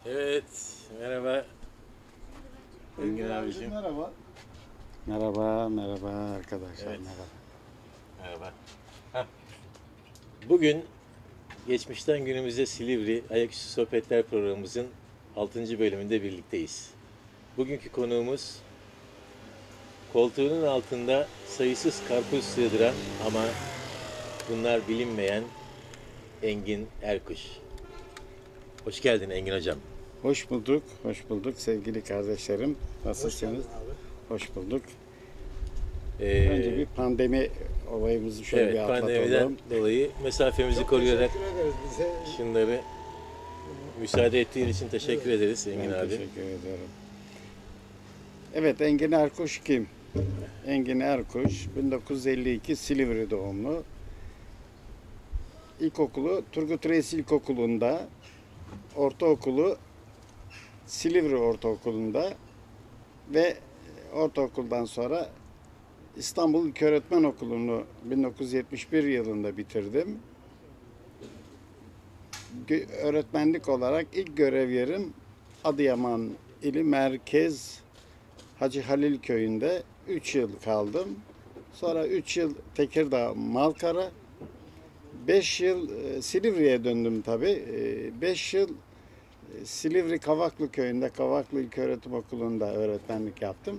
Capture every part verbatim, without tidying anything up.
Evet, merhaba Engin Engin abicim. abicim merhaba. Merhaba, merhaba arkadaşlar, Evet. merhaba. Merhaba. Hah. Bugün geçmişten günümüze Silivri Ayaküstü Sohbetler programımızın altıncı bölümünde birlikteyiz. Bugünkü konuğumuz koltuğunun altında sayısız karpuz sığdıran ama bunlar bilinmeyen Engin Erkuş. Hoş geldin Engin hocam. Hoş bulduk, hoş bulduk sevgili kardeşlerim. Nasılsınız? Hoş, bulduk. Ee, Önce bir pandemi olayımızı şöyle evet, bir atlatalım. pandemiden dolayı mesafemizi Çok koruyarak teşekkür ederiz bize. şunları müsaade ettiğin için teşekkür ederiz Engin Ben abi. teşekkür ederim. Evet, Engin Erkuş kim? Engin Erkuş, bin dokuz yüz elli iki Silivri doğumlu. İlkokulu Turgut Reis İlkokulu'nda, ortaokulu Silivri Ortaokulu'nda ve ortaokuldan sonra İstanbul İlköğretmen Okulu'nu bin dokuz yüz yetmiş bir yılında bitirdim. Gö- Öğretmenlik olarak ilk görev yerim Adıyaman ili Merkez Hacı Halil Köyü'nde üç yıl kaldım. Sonra üç yıl Tekirdağ Malkara, beş yıl e, Silivri'ye döndüm tabii. beş yıl e, Silivri Kavaklı Köyü'nde Kavaklı İlköğretim Okulu'nda öğretmenlik yaptım.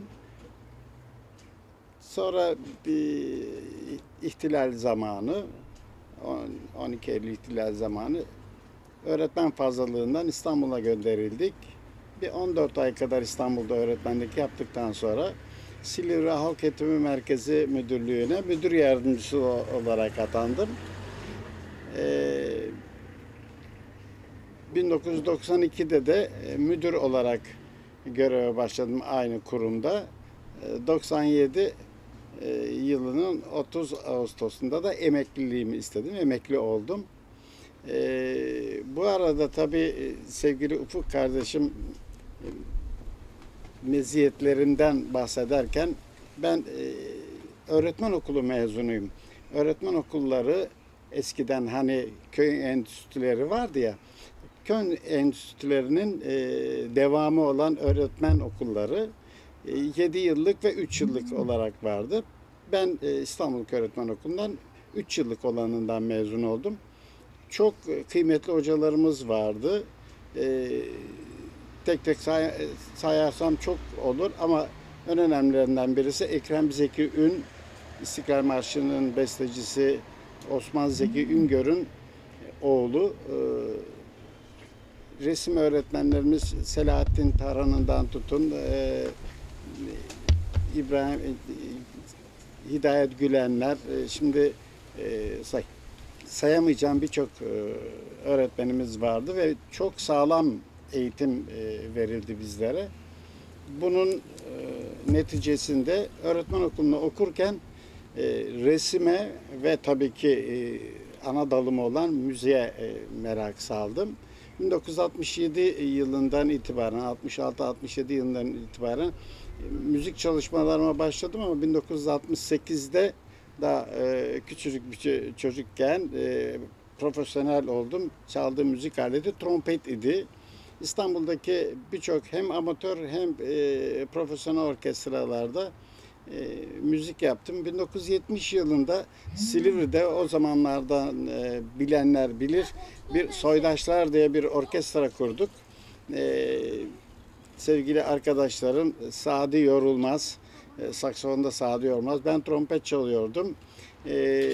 Sonra bir ihtilal zamanı, on iki Eylül ihtilal zamanı öğretmen fazlalığından İstanbul'a gönderildik. Bir on dört ay kadar İstanbul'da öğretmenlik yaptıktan sonra Silivri Halk Eğitimi Merkezi Müdürlüğü'ne müdür yardımcısı olarak atandım. Ee, bin dokuz yüz doksan ikide de müdür olarak göreve başladım aynı kurumda. doksan yedi yılının otuz Ağustos'unda da emekliliğimi istedim. Emekli oldum. Ee, bu arada tabii sevgili Ufuk kardeşim meziyetlerinden bahsederken ben e, öğretmen okulu mezunuyum. Öğretmen okulları eskiden hani köy enstitüleri vardı ya, köy enstitülerinin e, devamı olan öğretmen okulları e, yedi yıllık ve üç yıllık olarak vardı. Ben e, İstanbul Öğretmen Okulu'ndan üç yıllık olanından mezun oldum. Çok kıymetli hocalarımız vardı. Ee, tek tek say sayarsam çok olur ama en önemlilerinden birisi Ekrem Zeki Ün, İstiklal Marşı'nın bestecisi Osman Zeki Üngör'ün oğlu. Ee, resim öğretmenlerimiz Selahattin Tarhan'ından tutun e, İbrahim e, Hidayet Gülenler, e, şimdi e, say sayamayacağım birçok öğretmenimiz vardı ve çok sağlam eğitim verildi bizlere. Bunun neticesinde öğretmen okulunu okurken resime ve tabii ki ana dalım olan müziğe merak saldım. bin dokuz yüz altmış yedi yılından itibaren, altmış altı altmış yedi yılından itibaren müzik çalışmalarıma başladım ama bin dokuz yüz altmış sekizde daha e, küçücük bir çocukken e, profesyonel oldum. Çaldığım müzik aleti trompet idi. İstanbul'daki birçok hem amatör hem e, profesyonel orkestralarda e, müzik yaptım. bin dokuz yüz yetmiş yılında Silivri'de o zamanlardan e, bilenler bilir bir Soydaşlar diye bir orkestra kurduk. E, sevgili arkadaşlarım Sadi Yorulmaz, E, saksafonda Sadi Yorulmaz. Ben trompet çalıyordum. E,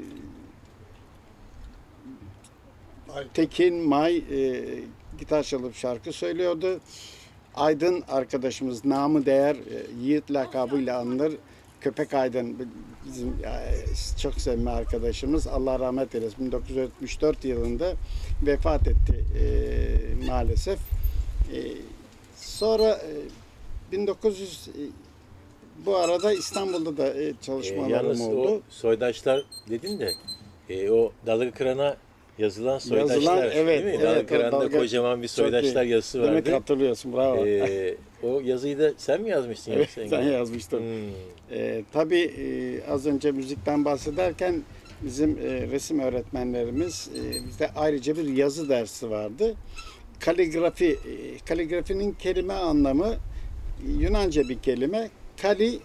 Tekin May e, gitar çalıp şarkı söylüyordu. Aydın arkadaşımız namı değer e, Yiğit lakabıyla anılır. Köpek Aydın bizim e, çok sevimli arkadaşımız. Allah rahmet eylesin. bin dokuz yüz yetmiş dört yılında vefat etti e, maalesef. E, sonra e, bin dokuz yüz bu arada İstanbul'da da e, çalışmalarım Ee, yalnız oldu. o soydaşlar dedin de e, o dalga kırana yazılan soydaşlar Yazılan, evet, değil mi? evet, dalga o kıranda dalga- kocaman bir Çok soydaşlar iyi. yazısı Demek vardı. hatırlıyorsun, bravo. Ee, o yazıyı da sen mi yazmıştın? Evet, yoksa sen Engin? yazmıştın. Hmm. Ee, tabii e, az önce müzikten bahsederken bizim e, resim öğretmenlerimiz e, bizde ayrıca bir yazı dersi vardı. kaligrafi, e, kaligrafinin kelime anlamı Yunanca bir kelime. Kali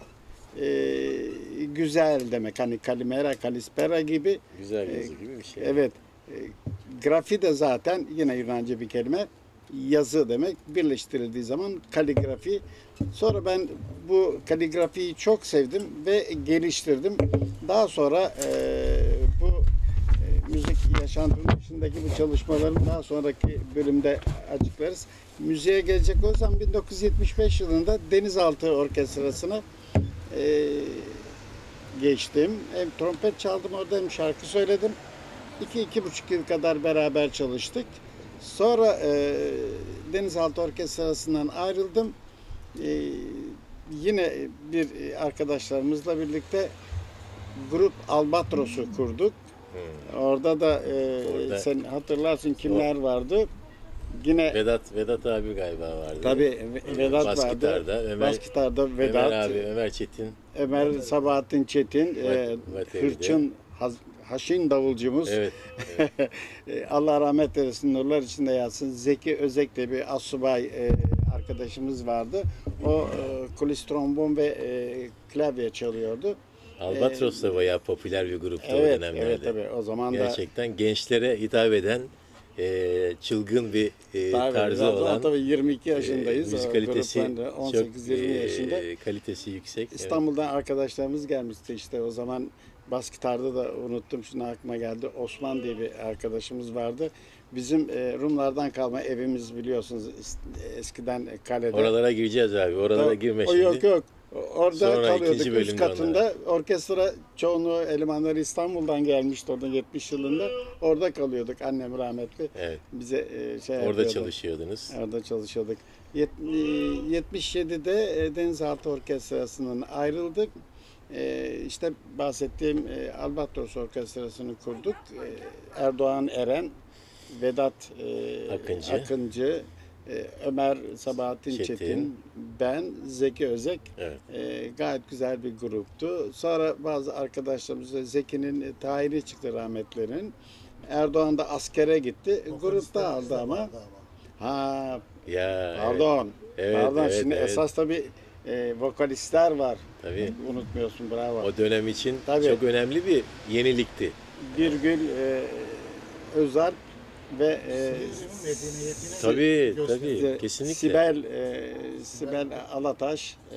e, güzel demek. Hani kalimera, kalispera gibi. Güzel e, yazı gibi bir şey. Evet. E, grafi de zaten yine Yunanca bir kelime. Yazı demek. Birleştirildiği zaman kaligrafi. Sonra ben bu kaligrafiyi çok sevdim ve geliştirdim. Daha sonra e, bu e, müzik yaşantının dışındaki bu çalışmaların daha sonraki bölümde açıklarız. Müziğe gelecek olsam bin dokuz yüz yetmiş beş yılında Denizaltı Orkestrası'na e, geçtim. Hem trompet çaldım orada hem şarkı söyledim. İki, iki buçuk yıl kadar beraber çalıştık. Sonra e, Denizaltı Orkestrası'ndan ayrıldım. E, yine bir arkadaşlarımızla birlikte grup Albatros'u kurduk. Hmm. Orada da e, Orada- sen hatırlarsın kimler vardı. Yine Vedat Vedat abi galiba vardı. tabii Vedat Bas vardı. gitarda Ömer, Bas gitarda Vedat, Ömer abi, Ömer Çetin. Ömer Sabahattin Çetin, e, Vatevi'de. Hırçın Haz- Haşin davulcumuz. Evet. E, Allah rahmet eylesin, nurlar içinde yatsın. Zeki Özek de bir asubay e, arkadaşımız vardı. O e, kulis trombon ve e, klavye çalıyordu. Albatros da bayağı popüler bir gruptu o Evet, dönemlerde. evet tabii. O zaman da Gerçekten gençlere hitap eden e, çılgın bir e, tabii, tarzı o zaman olan tabii yirmi iki e, yaşındayız. müzik O kalitesi gruptan da on sekiz yirmi çok e, yaşında. kalitesi yüksek. Evet. İstanbul'dan arkadaşlarımız gelmişti işte o zaman bas gitarda da unuttum şimdi aklıma geldi. Osman diye bir arkadaşımız vardı. Bizim e, Rumlardan kalma evimiz biliyorsunuz es- eskiden kalede. Oralara gireceğiz abi. Oralara Tabii, girme o şimdi. yok yok. Orada Sonra kalıyorduk ikinci üst bölümde katında. Orkestra çoğunluğu elemanları İstanbul'dan gelmişti orada yetmiş yılında. Orada kalıyorduk annem rahmetli. Evet. Bize e, şey Orada yapıyordu. çalışıyordunuz. Orada çalışıyorduk. Yet- e, yetmiş yedide e, Denizaltı Orkestrası'ndan ayrıldık. E, işte bahsettiğim e, Albatros Orkestrası'nı kurduk. E, Erdoğan Eren, Vedat e, Akıncı. Akıncı, e, Ömer Sabahattin Çetin, Çetin. ben, Zeki Özek. Evet. E, gayet güzel bir gruptu. Sonra bazı arkadaşlarımız da Zeki'nin tayini çıktı rahmetlerin. Erdoğan da askere gitti. Grupta aldı ama. Ha, Ya pardon. Evet, Pardon. evet, Şimdi evet. esas tabii e, vokalistler var. Tabii. Unutmuyorsun, bravo. O dönem için Tabii. çok önemli bir yenilikti. Birgül e, Özalp ve e, medeniyetini Tabii, gösteriyor. tabii. e, Kesinlikle. Sibel e, Sibel Alataş e,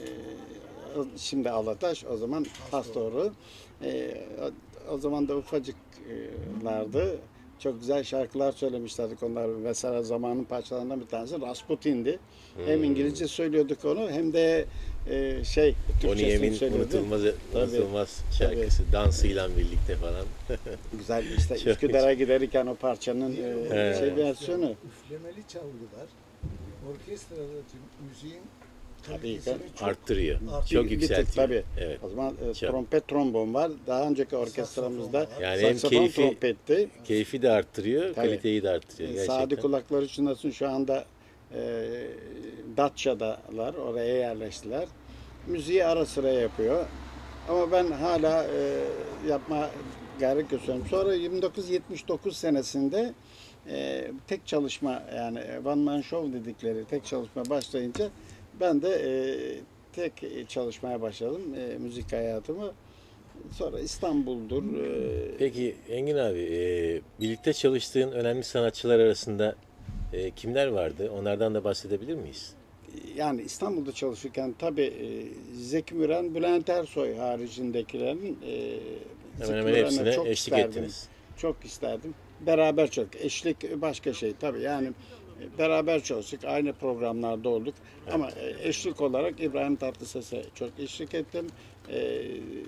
şimdi Alataş o zaman Pastor'u e, o, o zaman da ufacıklardı. Çok güzel şarkılar söylemişlerdik onlar. Mesela zamanın parçalarından bir tanesi Rasputin'di. Hem İngilizce söylüyorduk onu hem de e, şey Bonnie Türkçesini M'in söylüyordu. unutulmaz, Tabii. unutulmaz şarkısı. Dansıyla birlikte falan. Güzel işte Çok Üsküdar'a giderken o parçanın e, He. şey versiyonu. Üflemeli çalgılar orkestradaki müziğin Tabii kalitesini ki. çok Arttırıyor. Art- Çok Bir- bir tık yükseltiyor. tabii. Evet. O zaman e, Çok. trompet trombon var. Daha önceki orkestramızda Saksafon var. Yani hem saksafon keyfi- trompetti. Keyfi de arttırıyor, Tabii. kaliteyi de arttırıyor E, gerçekten. Sadi kulakları çınlasın şu anda e, Datça'dalar. Oraya yerleştiler. Müziği ara sıra yapıyor. Ama ben hala e, yapma gayret gösteriyorum. Sonra bin dokuz yüz yetmiş dokuz senesinde e, tek çalışma yani one man show dedikleri tek çalışma başlayınca ben de e, tek çalışmaya başladım e, müzik hayatımı. Sonra İstanbul'dur. e, Peki Engin abi, e, birlikte çalıştığın önemli sanatçılar arasında e, kimler vardı? Onlardan da bahsedebilir miyiz? Yani İstanbul'da çalışırken tabii e, Zeki Müren, Bülent Ersoy haricindekilerin e, Zeki Hemen hemen Müren'e hepsine çok eşlik isterdim. ettiniz. Çok isterdim. Beraber çok. Eşlik başka şey tabii. Yani e, beraber çalıştık. Aynı programlarda olduk. Ama e, eşlik olarak İbrahim Tatlıses'e çok eşlik ettim. E,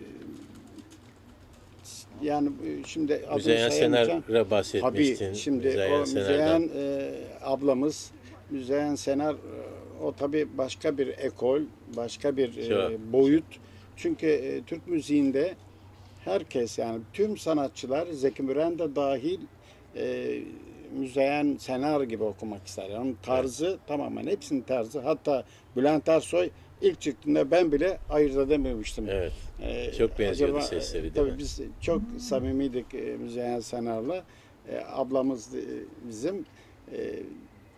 yani e, şimdi adını Müzeyyen sayamayacağım. Senar'a bahsetmiştin. Tabii şimdi Müzeyyen o Senar'dan. Müzeyyen e, ablamız Müzeyyen Senar e, o tabii başka bir ekol, başka bir e, Çok. boyut. Çünkü e, Türk müziğinde herkes yani tüm sanatçılar Zeki Müren de dahil e, Müzeyyen Senar gibi okumak ister. Yani onun tarzı tamamen hepsinin tarzı. Hatta Bülent Ersoy ilk çıktığında ben bile ayırt edememiştim. Evet. Ee, Çok benziyordu acaba, sesleri, değil tabii mi? biz çok samimiydik e, Müzeyyen Senar'la. E, ablamız e, bizim. E,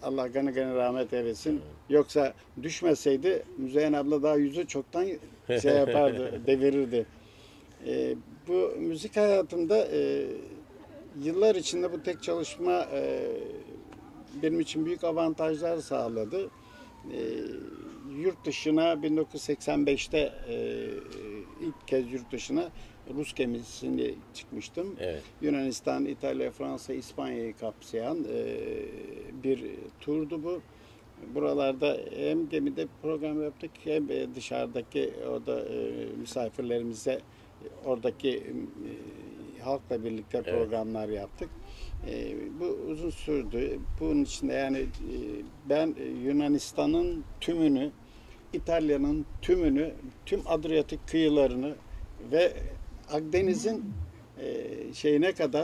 Allah gani gani rahmet eylesin. Yoksa düşmeseydi Müzeyyen abla daha yüzü çoktan şey yapardı, devirirdi. E, bu müzik hayatımda e, yıllar içinde bu tek çalışma e, benim için büyük avantajlar sağladı. E, yurt dışına bin dokuz yüz seksen beşte e, ilk kez yurt dışına Rus gemisinde çıkmıştım. Evet. Yunanistan, İtalya, Fransa, İspanya'yı kapsayan e, bir turdu bu. Buralarda hem gemide program yaptık hem dışarıdaki orada e, misafirlerimize oradaki e, halkla birlikte Evet. programlar yaptık. E, bu uzun sürdü. Bunun içinde yani e, ben Yunanistan'ın tümünü, İtalya'nın tümünü, tüm Adriyatik kıyılarını ve Akdeniz'in e, şeyine kadar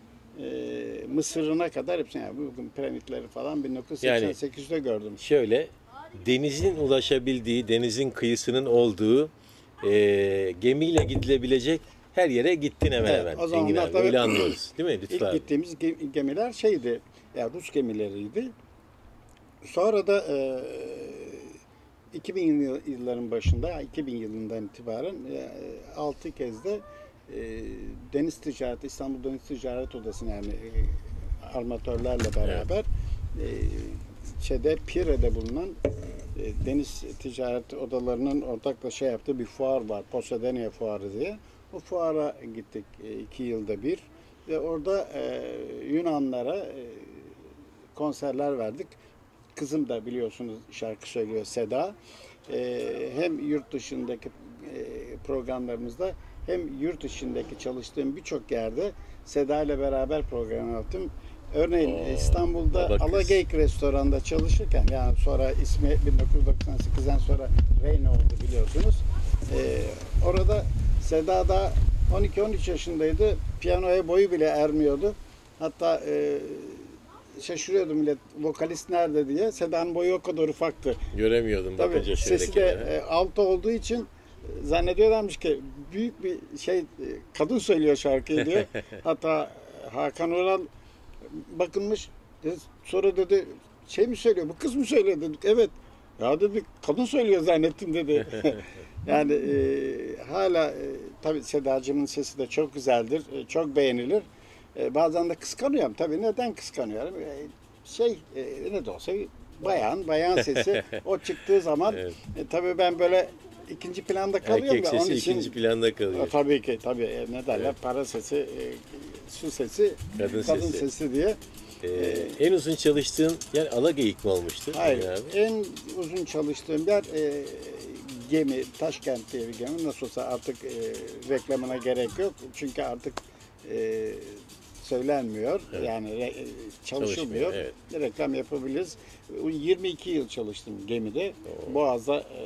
e, Mısır'ına kadar hepsini, yani bugün piramitleri falan bin dokuz yüz seksen sekizde gördüm. Şöyle, denizin ulaşabildiği, denizin kıyısının olduğu e, gemiyle gidilebilecek her yere gittin hemen Evet, hemen. o zamanlar Engin abi. tabii- Öyle anlıyoruz. Değil mi? Lütfü İlk abi. gittiğimiz ge- gemiler şeydi, yani Rus gemileriydi. Sonra da e, iki bin yıl- yılların başında, iki bin yılından itibaren e, altı kez de e, deniz ticareti, İstanbul Deniz Ticaret Odası'nın yani e, armatörlerle beraber e, şeyde Pire'de bulunan e, deniz ticaret odalarının ortakla şey yaptığı bir fuar var. Poseidon Fuarı diye. O fuara gittik e, iki yılda bir ve orada e, Yunanlara e, konserler verdik. Kızım da biliyorsunuz şarkı söylüyor, Seda. Ee, hem yurt dışındaki e, programlarımızda hem yurt dışındaki çalıştığım birçok yerde Seda ile beraber program yaptım. Örneğin Oo, İstanbul'da baba kız. Alageyik restoranda çalışırken, yani sonra ismi bin dokuz yüz doksan sekizden sonra Reyna oldu biliyorsunuz. Ee, orada Seda da on iki on üç yaşındaydı. Piyanoya boyu bile ermiyordu. Hatta e, şaşırıyordu millet, vokalist nerede diye. Seda'nın boyu o kadar ufaktı. Göremiyordum Tabii bakınca şöyle sesi de kenara. e, alto olduğu için e, zannediyorlarmış ki büyük bir şey, e, kadın söylüyor şarkıyı diye. Hatta Hakan Oral bakınmış, dedi, sonra dedi şey mi söylüyor, bu kız mı söylüyor dedik. Evet. Ya dedi, kadın söylüyor zannettim dedi. Yani e, hala e, tabii Sedacığımın sesi de çok güzeldir, e, çok beğenilir. E, bazen de kıskanıyorum. Tabii neden kıskanıyorum? E, şey e, ne de olsa bir bayan, bayan sesi o çıktığı zaman Evet. e, tabii ben böyle ikinci planda kalıyorum. Erkek ya, sesi onun için, ikinci planda e, kalıyor. tabii ki tabii e, ne derler, Evet. para sesi, e, su sesi, Kadın kadın sesi. sesi diye. Ee, en uzun çalıştığın yer Alageyik mi olmuştu? Hayır, Engin abi? en uzun çalıştığım yer e, gemi, Taşkent diye bir gemi. Nasıl olsa artık e, reklamına gerek yok. Çünkü artık e, söylenmiyor. Evet. Yani re, e, çalışılmıyor. Çalışmıyor, evet. Reklam yapabiliriz. yirmi iki yıl çalıştım gemide. Boğaz'da e,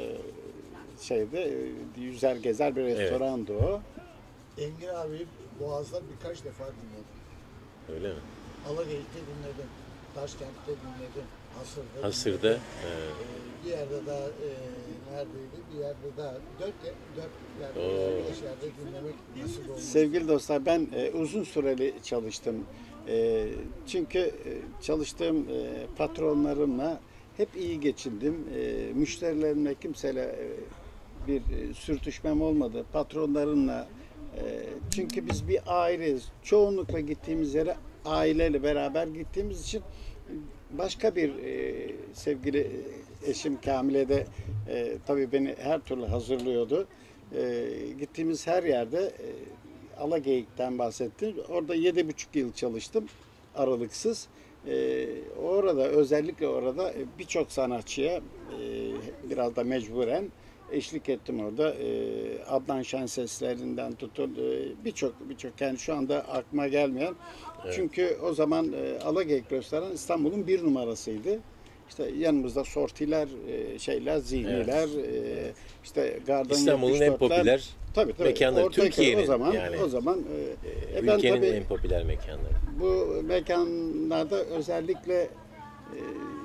şeyde e, yüzer gezer bir restorandı o. Engin abi Boğaz'da birkaç defa dinledim. Öyle mi? Alageyik'te dinledim. Taşkent'te dinledim. Hasır'da Hasır'da. dinledim. e, Ee, bir yerde daha e, neredeydi? Bir yerde daha dört, dört yerde, Oo. beş yerde dinlemek nasıl olmuş? Sevgili dostlar, ben e, uzun süreli çalıştım. E, çünkü e, çalıştığım e, patronlarımla hep iyi geçindim. E, müşterilerimle kimseyle e, bir e, sürtüşmem olmadı. Patronlarımla. E, çünkü biz bir aileyiz. Çoğunlukla gittiğimiz yere aileyle beraber gittiğimiz için başka bir e, sevgili eşim Kamile de e, tabii beni her türlü hazırlıyordu. E, gittiğimiz her yerde e, Alageyik'ten bahsettim. Orada yedi buçuk yıl çalıştım aralıksız. E, orada özellikle orada birçok sanatçıya e, biraz da mecburen eşlik ettim orada. E, Adnan Şenseslerinden tutun e, birçok birçok yani şu anda aklıma gelmeyen. Evet. Çünkü o zaman e, Alageyik restoran İstanbul'un bir numarasıydı. İşte yanımızda sortiler, e, şeyler, zihniler, e, işte Garden İstanbul'un en yetmiş dörtler. popüler Tabii, tabii. mekanları, Ortaköy Türkiye'nin o zaman, yani. o zaman e, e, ben Ülkenin tabii en popüler mekanları. bu mekanlarda özellikle e,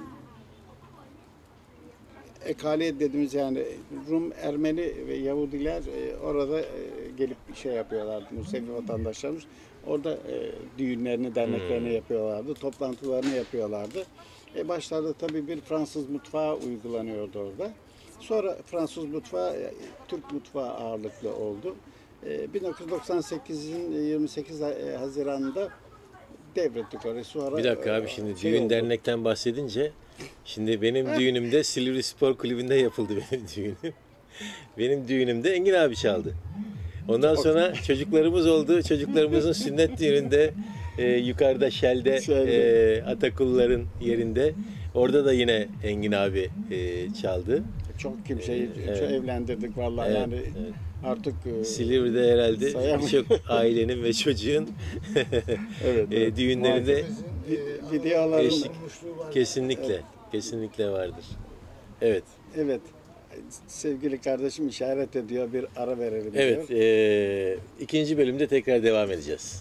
ekale dediğimiz yani Rum, Ermeni ve Yahudiler e, orada e, gelip şey yapıyorlardı, Musevi vatandaşlarımız. Orada e, düğünlerini, derneklerini Hmm. yapıyorlardı, toplantılarını yapıyorlardı. E başlarda tabii bir Fransız mutfağı uygulanıyordu orada. Sonra Fransız mutfağı, e, Türk mutfağı ağırlıklı oldu. E, bin dokuz yüz doksan sekizin yirmi sekiz Haziran'da devrettik orayı. Sonra Bir dakika abi, e, şimdi şey düğün oldu. dernekten bahsedince, şimdi benim düğünümde Silivri Spor Kulübü'nde yapıldı benim düğünüm. Benim düğünümde Engin abi çaldı. Ondan sonra çocuklarımız oldu. Çocuklarımızın sünnet düğününde e, yukarıda Shell'de Shell'de. e, Atakulların yerinde. Orada da yine Engin abi e, çaldı. Çok kimseyi Evet. çok evlendirdik vallahi Evet, yani evet. artık e, Silivri'de herhalde Sayamıyorum. birçok ailenin ve çocuğun evet, e, evet. düğünlerinde Bizim, e, videoların eşlik- olmuşluğu var. kesinlikle kesinlikle vardır. Evet. Evet. Sevgili kardeşim işaret ediyor, bir ara verelim Evet, diyor. eee, ikinci bölümde tekrar devam edeceğiz.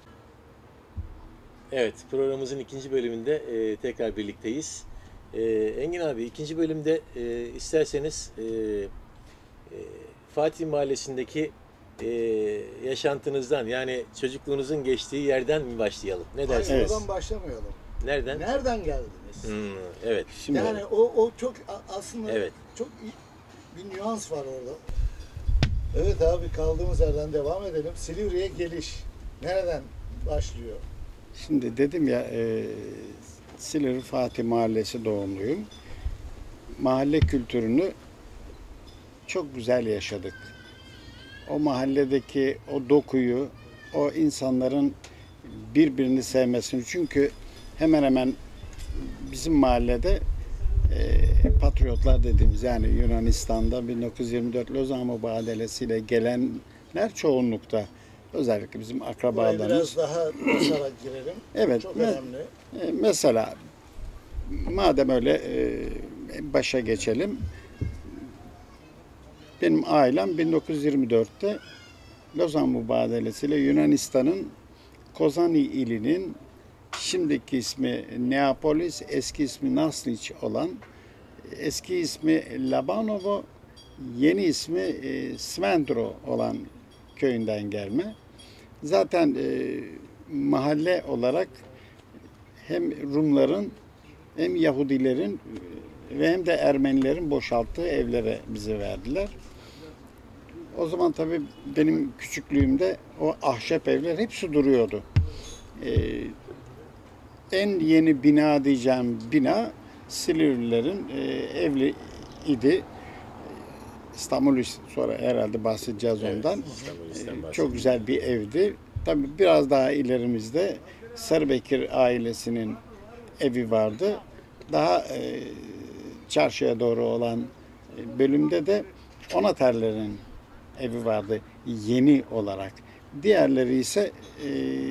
Evet, programımızın ikinci bölümünde eee, tekrar birlikteyiz. Eee, Engin abi, ikinci bölümde eee, isterseniz eee, eee, Fatih Mahallesi'ndeki eee, yaşantınızdan, yani çocukluğunuzun geçtiği yerden mi başlayalım? Ne Hayır, dersiniz? oradan başlamayalım. Nereden? Nereden geldiniz? Hmm, evet. Şimdi Yani o, o çok a- aslında Evet. çok iyi- bir nüans var orada. Evet abi, kaldığımız yerden devam edelim. Silivri'ye geliş nereden başlıyor? Şimdi dedim ya e, Silivri Fatih Mahallesi doğumluyum. Mahalle kültürünü çok güzel yaşadık. O mahalledeki o dokuyu, o insanların birbirini sevmesini, çünkü hemen hemen bizim mahallede e, patriotlar dediğimiz, yani Yunanistan'da bin dokuz yüz yirmi dört Lozan Mübadelesi'yle gelenler çoğunlukta. Özellikle bizim Buraya akrabalarımız. biraz daha basarak girelim. Evet. Çok me- önemli. e, Mesela madem öyle e, başa geçelim. Benim ailem bin dokuz yüz yirmi dörtte Lozan Mübadelesi'yle Yunanistan'ın Kozani ilinin şimdiki ismi Neapolis, eski ismi Nasliç olan, eski ismi Labanovo, yeni ismi e, Svendro olan köyünden gelme. Zaten e, mahalle olarak hem Rumların hem Yahudilerin e, ve hem de Ermenilerin boşalttığı evlere bize verdiler. O zaman tabii benim küçüklüğümde o ahşap evler hepsi duruyordu. E, en yeni bina diyeceğim bina Silivrilerin e, evli idi. İstanbul, sonra herhalde bahsedeceğiz Evet, ondan. İstanbul'dan Ee, bahsedelim. Çok güzel bir evdi. Tabii biraz daha ilerimizde Sarıbekir ailesinin evi vardı. Daha e, çarşıya doğru olan e, bölümde de Onaterlerin evi vardı yeni olarak. Diğerleri ise e,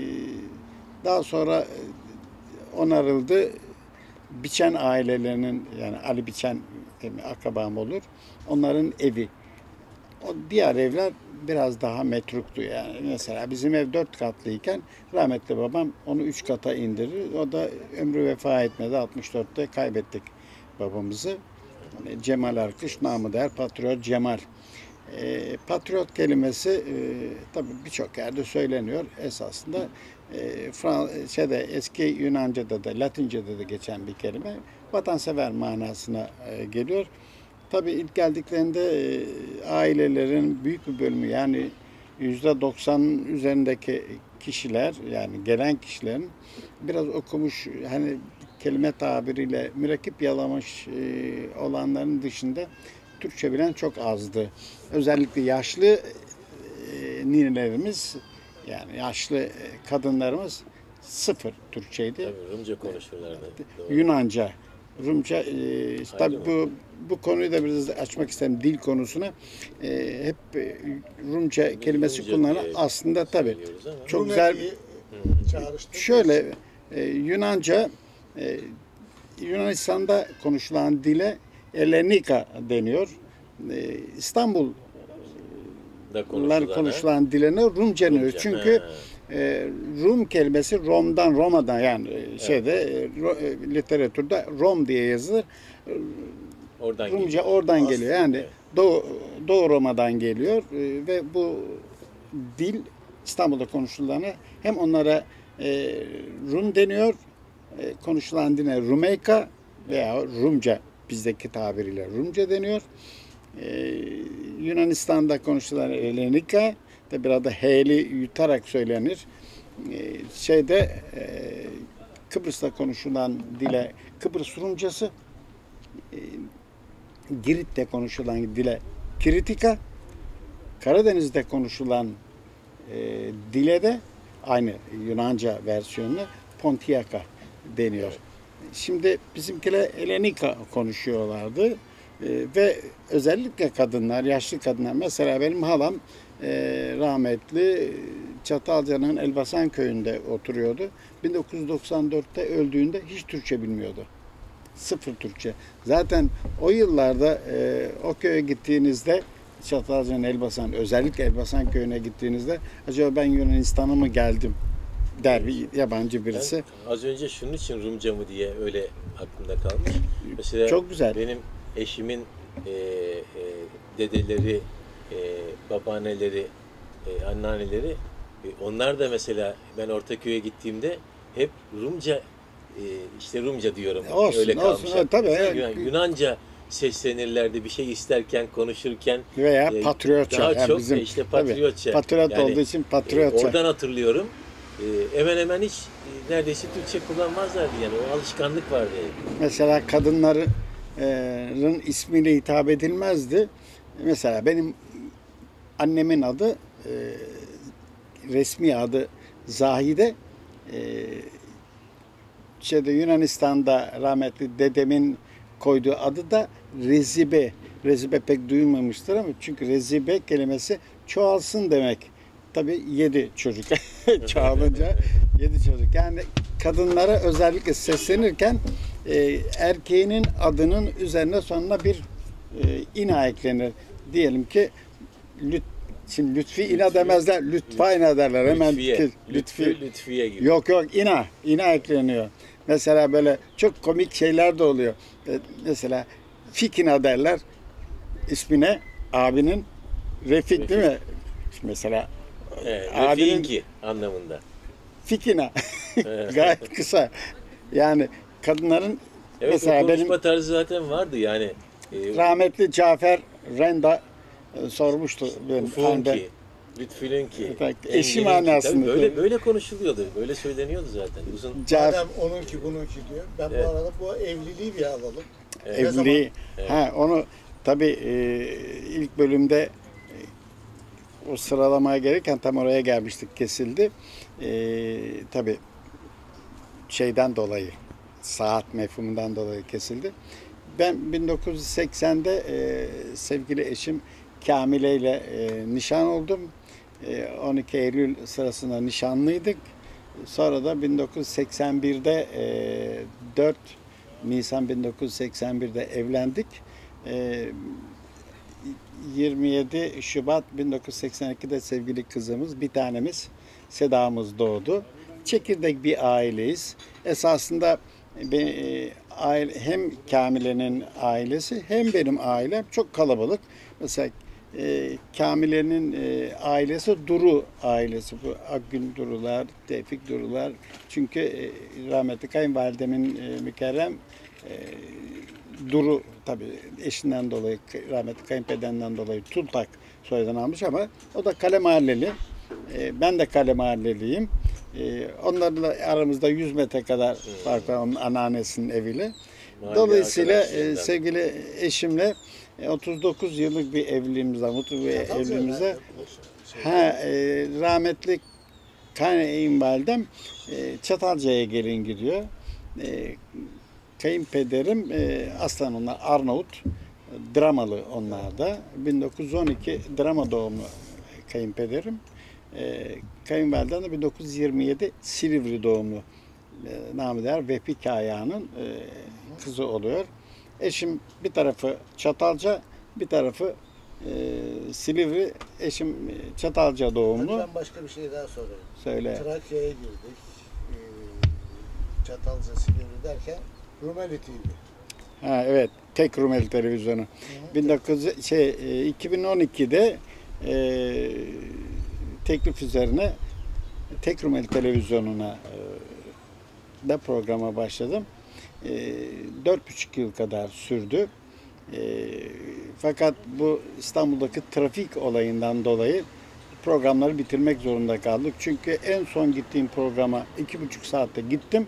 daha sonra e, onarıldı. Biçen ailelerinin, yani Ali Biçen değil mi, akrabam olur. Onların evi. O diğer evler biraz daha metruktu yani. Mesela bizim ev dört katlıyken rahmetli babam onu üç kata indirir. O da ömrü vefa etmedi. altmış dörtte kaybettik babamızı. Cemal Arkış, namı değer Patriot Cemal. E, patriot kelimesi e, tabii birçok yerde söyleniyor. Esasında e, Fran şeyde, eski Yunanca'da da Latince'de de geçen bir kelime. Vatansever manasına e, geliyor. Tabii ilk geldiklerinde e, ailelerin büyük bir bölümü, yani yüzde doksanın üzerindeki kişiler, yani gelen kişilerin biraz okumuş, hani kelime tabiriyle mürekkep yalamış e, olanların dışında Türkçe bilen çok azdı. Özellikle yaşlı e, ninelerimiz, yani yaşlı e, kadınlarımız sıfır Türkçeydi. Tabii, Rumca konuşurlardı. Doğru. Yunanca, Rumca, e, tabii mı? bu bu konuyu da biraz açmak isterim, dil konusuna. E, hep e, Rumca kelimesi Rumca kullanılan diye aslında tabii söylüyoruz ama. çok güzel. Rumeli'yi çağrıştırdık. Şöyle e, Yunanca, e, Yunanistan'da konuşulan dile Ellenika deniyor. E, İstanbul'lar Da konuşulan, konuşulan diline Rumca deniyor. Rumca, Çünkü ha. e, Rum kelimesi Rom'dan, Roma'dan, yani e, şeyde e, ro- e, literatürde Rom diye yazılır. Oradan Rumca geliyor. oradan Aslında, geliyor. Yani evet. Doğu, Doğu Roma'dan geliyor e, ve bu dil İstanbul'da konuşulana hem onlara e, Rum deniyor, E, konuşulan dile Rumeyka veya Rumca, bizdeki tabiriyle Rumca deniyor. E, Yunanistan'da konuşulan Elenika da biraz da H'li yutarak söylenir. E, şeyde e, Kıbrıs'ta konuşulan dile Kıbrıs Rumcası, e, Girit'te konuşulan dile Kiritika, Karadeniz'de konuşulan e, dile de aynı Yunanca versiyonuna Pontiaka deniyor. Şimdi bizimkiler Elenika konuşuyorlardı e, ve özellikle kadınlar, yaşlı kadınlar. Mesela benim halam e, rahmetli Çatalca'nın Elbasan köyünde oturuyordu. bin dokuz yüz doksan dörtte öldüğünde hiç Türkçe bilmiyordu. Sıfır Türkçe. Zaten o yıllarda e, o köye gittiğinizde, Çatalca'nın Elbasan, özellikle Elbasan köyüne gittiğinizde acaba ben Yunanistan'a mı geldim der bir yabancı birisi. Ben az önce şunun için Rumca mı diye öyle aklımda kalmış. Mesela Çok güzel. benim eşimin e, e, dedeleri, e, babaanneleri, e, anneanneleri, e, onlar da mesela ben Ortaköy'e gittiğimde hep Rumca, e, işte Rumca diyorum. Olsun, öyle olsun. kalmış. Ha, tabii, Mesela evet. Yunan- Yunanca seslenirlerdi bir şey isterken, konuşurken. Veya e, patriotça. Daha Yani çok bizim, e, işte tabii, patriotça. patriot Yani, olduğu için e, patriotça. oradan hatırlıyorum. E, hemen hemen hiç e, neredeyse Türkçe kullanmazlardı yani. O alışkanlık vardı. Mesela kadınların ismiyle hitap edilmezdi. Mesela benim annemin adı, e, resmi adı Zahide. E, şeyde Yunanistan'da rahmetli dedemin koyduğu adı da Rezibe. Rezibe pek duyulmamıştır ama çünkü Rezibe kelimesi çoğalsın demek. Tabii yedi çocuk. Çoğalınca yedi çocuk. Yani kadınlara özellikle seslenirken e, erkeğinin adının üzerine sonuna bir e, ina eklenir. Diyelim ki lüt, şimdi Lütfi ina demezler, Lütfa ina derler. Hemen Lütfiye, ki- Lütfü, Lütfiye gibi. Yok yok ina, ina ekleniyor. Mesela böyle çok komik şeyler de oluyor. E, Mesela Fikina derler ismine, abinin Refik, değil mi? Mesela Evet, abinin Refik'i anlamında. Fikina. Gayet kısa. Yani kadınların Evet, mesela o benim konuşma tarzı zaten vardı yani. E, rahmetli Cafer Renda e, sormuştu. Ben, Ufu'nunki, Lütfü'nünki, Evet, Engin'inki. eşi Tabii manasında. Böyle, böyle konuşuluyordu, böyle söyleniyordu zaten. Uzun Cafer Madem onunki bununki diyor. Ben Evet. bu arada bu evliliği bir alalım. Evet. Ne evliliği. Evet. Ha onu tabii e, ilk bölümde e, o sıralamaya gelirken tam oraya gelmiştik, kesildi. E, tabii şeyden dolayı, saat mefhumundan dolayı kesildi. Ben bin dokuz yüz seksende e, sevgili eşim Kamile ile e, nişan oldum. E, on iki Eylül sırasında nişanlıydık. Sonra da bin dokuz yüz seksen birde e, dört Nisan bin dokuz yüz seksen birde evlendik. E, yirmi yedi Şubat bin dokuz yüz seksen ikide sevgili kızımız, bir tanemiz Seda'mız doğdu. Çekirdek bir aileyiz. Esasında be- e, aile, hem Kamile'nin ailesi hem benim ailem çok kalabalık. Mesela e, Kamile'nin e, ailesi Duru ailesi. Bu Akgün Durular, Tevfik Durular. Çünkü e, rahmetli kayınvalidemin e, mükerrem e, Duru tabii eşinden dolayı, rahmetli kayınpederinden dolayı Tultak soyadını almış ama o da Kale Mahalleli. E, ben de Kale Mahalleliyim. E, onlarla aramızda yüz metre kadar fark var onun anneannesinin eviyle. Mahalle Dolayısıyla e, arkadaşlarından. sevgili eşimle e, otuz dokuz yıllık bir evliliğimiz var, mutlu bir Çatalca evliliğimizde. nerede? Şey, Ha, e, rahmetli kayınvalidem e, Çatalca'ya gelin gidiyor. E, kayınpederim e, aslan onlar Arnavut, Dramalı onlar da. bin dokuz yüz on iki Drama doğumlu kayınpederim. E, kayınvalidem de bin dokuz yüz yirmi yedi Silivri doğumlu e, namı değer Vehbi Kaya'nın e, kızı oluyor. Eşim bir tarafı Çatalca, bir tarafı e, Silivri. Eşim e, Çatalca Hadi doğumlu. ben başka bir şey daha sorayım. Söyle. Trakya'ya girdik. Ee, Çatalca, Silivri derken Rumeli T V. Ha, evet, tek Rumeli televizyonu. bin dokuz yüz şey e, iki bin on ikide e, teklif üzerine tek Rumeli televizyonuna da programa başladım. E, dört buçuk yıl kadar sürdü. E, fakat bu İstanbul'daki trafik olayından dolayı programları bitirmek zorunda kaldık. Çünkü en son gittiğim programa iki buçuk saatte gittim.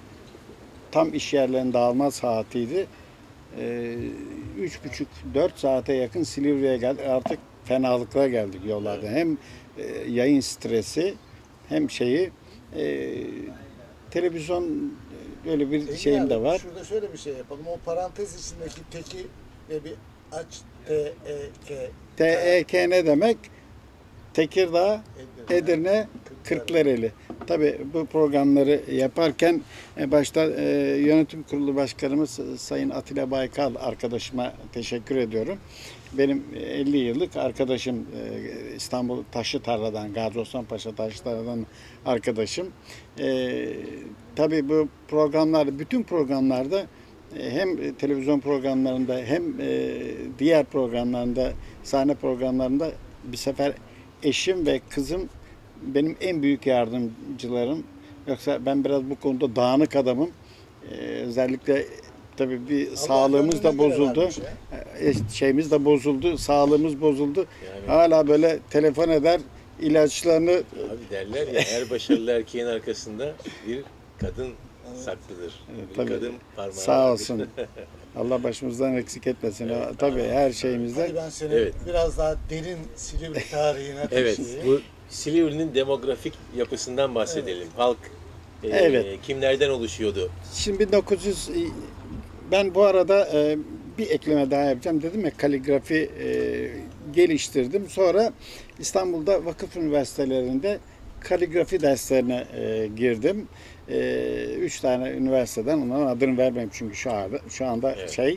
Tam iş yerlerinin dağılma saatiydi. E, üç buçuk dört saate yakın Silivri'ye geldik. Artık fenalıklara geldik yollarda. Hem e, yayın stresi hem şeyi e, televizyon böyle bir Engin şeyim abi, de var. Şurada şöyle bir şey yapalım. O parantez içindeki teki ve bir aç T E K. T E K ne demek? Tekirdağ, Edirne, Kırklareli. Tabii bu programları yaparken e, başta e, yönetim kurulu başkanımız e, Sayın Atilla Baykal arkadaşıma teşekkür ediyorum. Benim elli yıllık arkadaşım, e, İstanbul Taşlıtarla'dan, Gazi Osman Paşa Taşlıtarla'dan arkadaşım. E, tabii bu programlar, bütün programlarda e, hem televizyon programlarında hem e, diğer programlarında, sahne programlarında bir sefer eşim ve kızım benim en büyük yardımcılarım. Yoksa ben biraz bu konuda dağınık adamım. Ee, özellikle tabii bir Allah sağlığımız da gönlüne göre bozuldu. vermiş ya. Ee, şeyimiz de bozuldu. Sağlığımız bozuldu. Yani- Hala böyle telefon eder, ilaçlarını Abi derler ya, her başarılı erkeğin arkasında bir kadın saklıdır. Bir tabii. kadın parmağı sağ vardır. olsun. Allah başımızdan eksik etmesin. Tabii her şeyimizde. Hadi ben seni Evet. biraz daha derin Silivri tarihine Evet, taşıyayım. bu Silivri'nin demografik yapısından bahsedelim. Halk e, Evet. kimlerden oluşuyordu? Şimdi bin dokuz yüz ben bu arada e, bir ekleme daha yapacağım. Dedim ya, kaligrafi e, geliştirdim. Sonra İstanbul'da vakıf üniversitelerinde kaligrafi derslerine e, girdim. E, üç tane üniversiteden, onların adını vermeyeyim çünkü şu anda, şu anda Evet. şey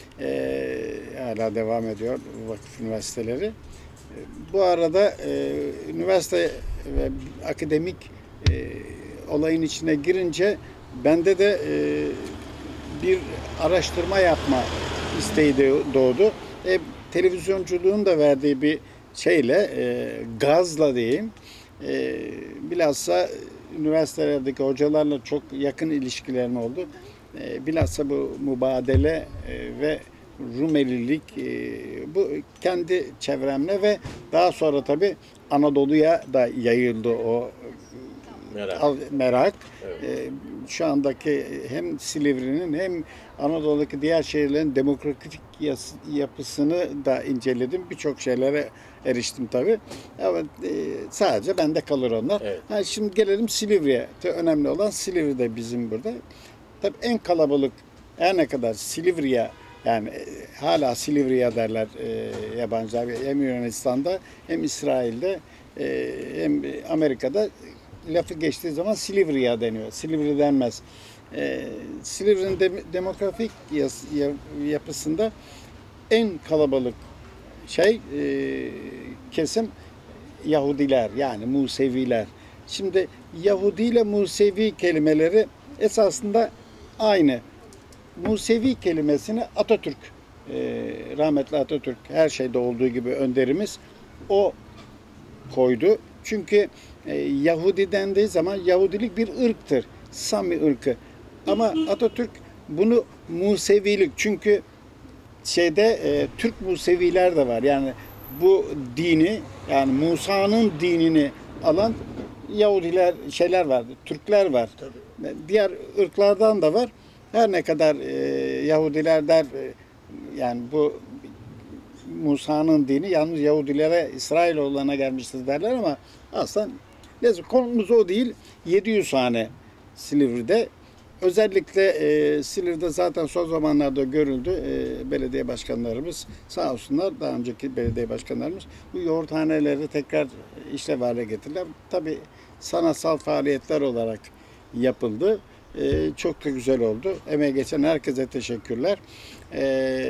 e, hala devam ediyor vakıf üniversiteleri. E, bu arada e, üniversite ve akademik e, olayın içine girince bende de e, bir araştırma yapma isteği de doğdu. E, televizyonculuğun da verdiği bir şeyle, e, gazla diyeyim, e, bilhassa üniversitelerdeki hocalarla çok yakın ilişkilerim oldu. E, bilhassa bu mübadele e, ve Rumelilik, e, bu kendi çevremle ve daha sonra tabii Anadolu'ya da yayıldı o Merak. al- merak. Evet. Ee, şu andaki hem Silivri'nin hem Anadolu'daki diğer şehirlerin demokratik yas- yapısını da inceledim. Birçok şeylere eriştim tabii. Ama e, sadece bende kalır onlar. Evet. Ha, şimdi gelelim Silivri'ye. Tabii önemli olan Silivri de bizim burada. Tabii en kalabalık, her ne kadar Silivri'ye, yani e, hala Silivri'ye derler e, yabancılar, hem Yunanistan'da hem İsrail'de e, hem Amerika'da lafı geçtiği zaman Silivri'ye deniyor. Silivri denmez. E, Silivri'nin de, demografik yas, ya, yapısında en kalabalık şey e, kesim Yahudiler, yani Museviler. Şimdi Yahudi ile Musevi kelimeleri esasında aynı. Musevi kelimesini Atatürk, e, rahmetli Atatürk, her şeyde olduğu gibi önderimiz, o koydu. Çünkü e, Yahudi dendiği zaman Yahudilik bir ırktır. Sami ırkı. Ama Atatürk bunu Musevilik, çünkü şeyde e, Türk Museviler de var. Yani bu dini, yani Musa'nın dinini alan Yahudiler, şeyler var, Türkler var. Tabii. Diğer ırklardan da var. Her ne kadar e, Yahudiler der, e, yani bu Musa'nın dini yalnız Yahudilere, İsrailoğullarına gelmiştir derler ama aslında neyse, konumuz o değil. yedi yüz hane Silivri'de. Özellikle e, Silivri'de zaten son zamanlarda görüldü. E, belediye başkanlarımız sağ olsunlar, daha önceki belediye başkanlarımız bu yoğurthaneleri tekrar işlev hale getirdiler. Tabii sanatsal faaliyetler olarak yapıldı. E, çok da güzel oldu. Emeği geçen herkese teşekkürler. E,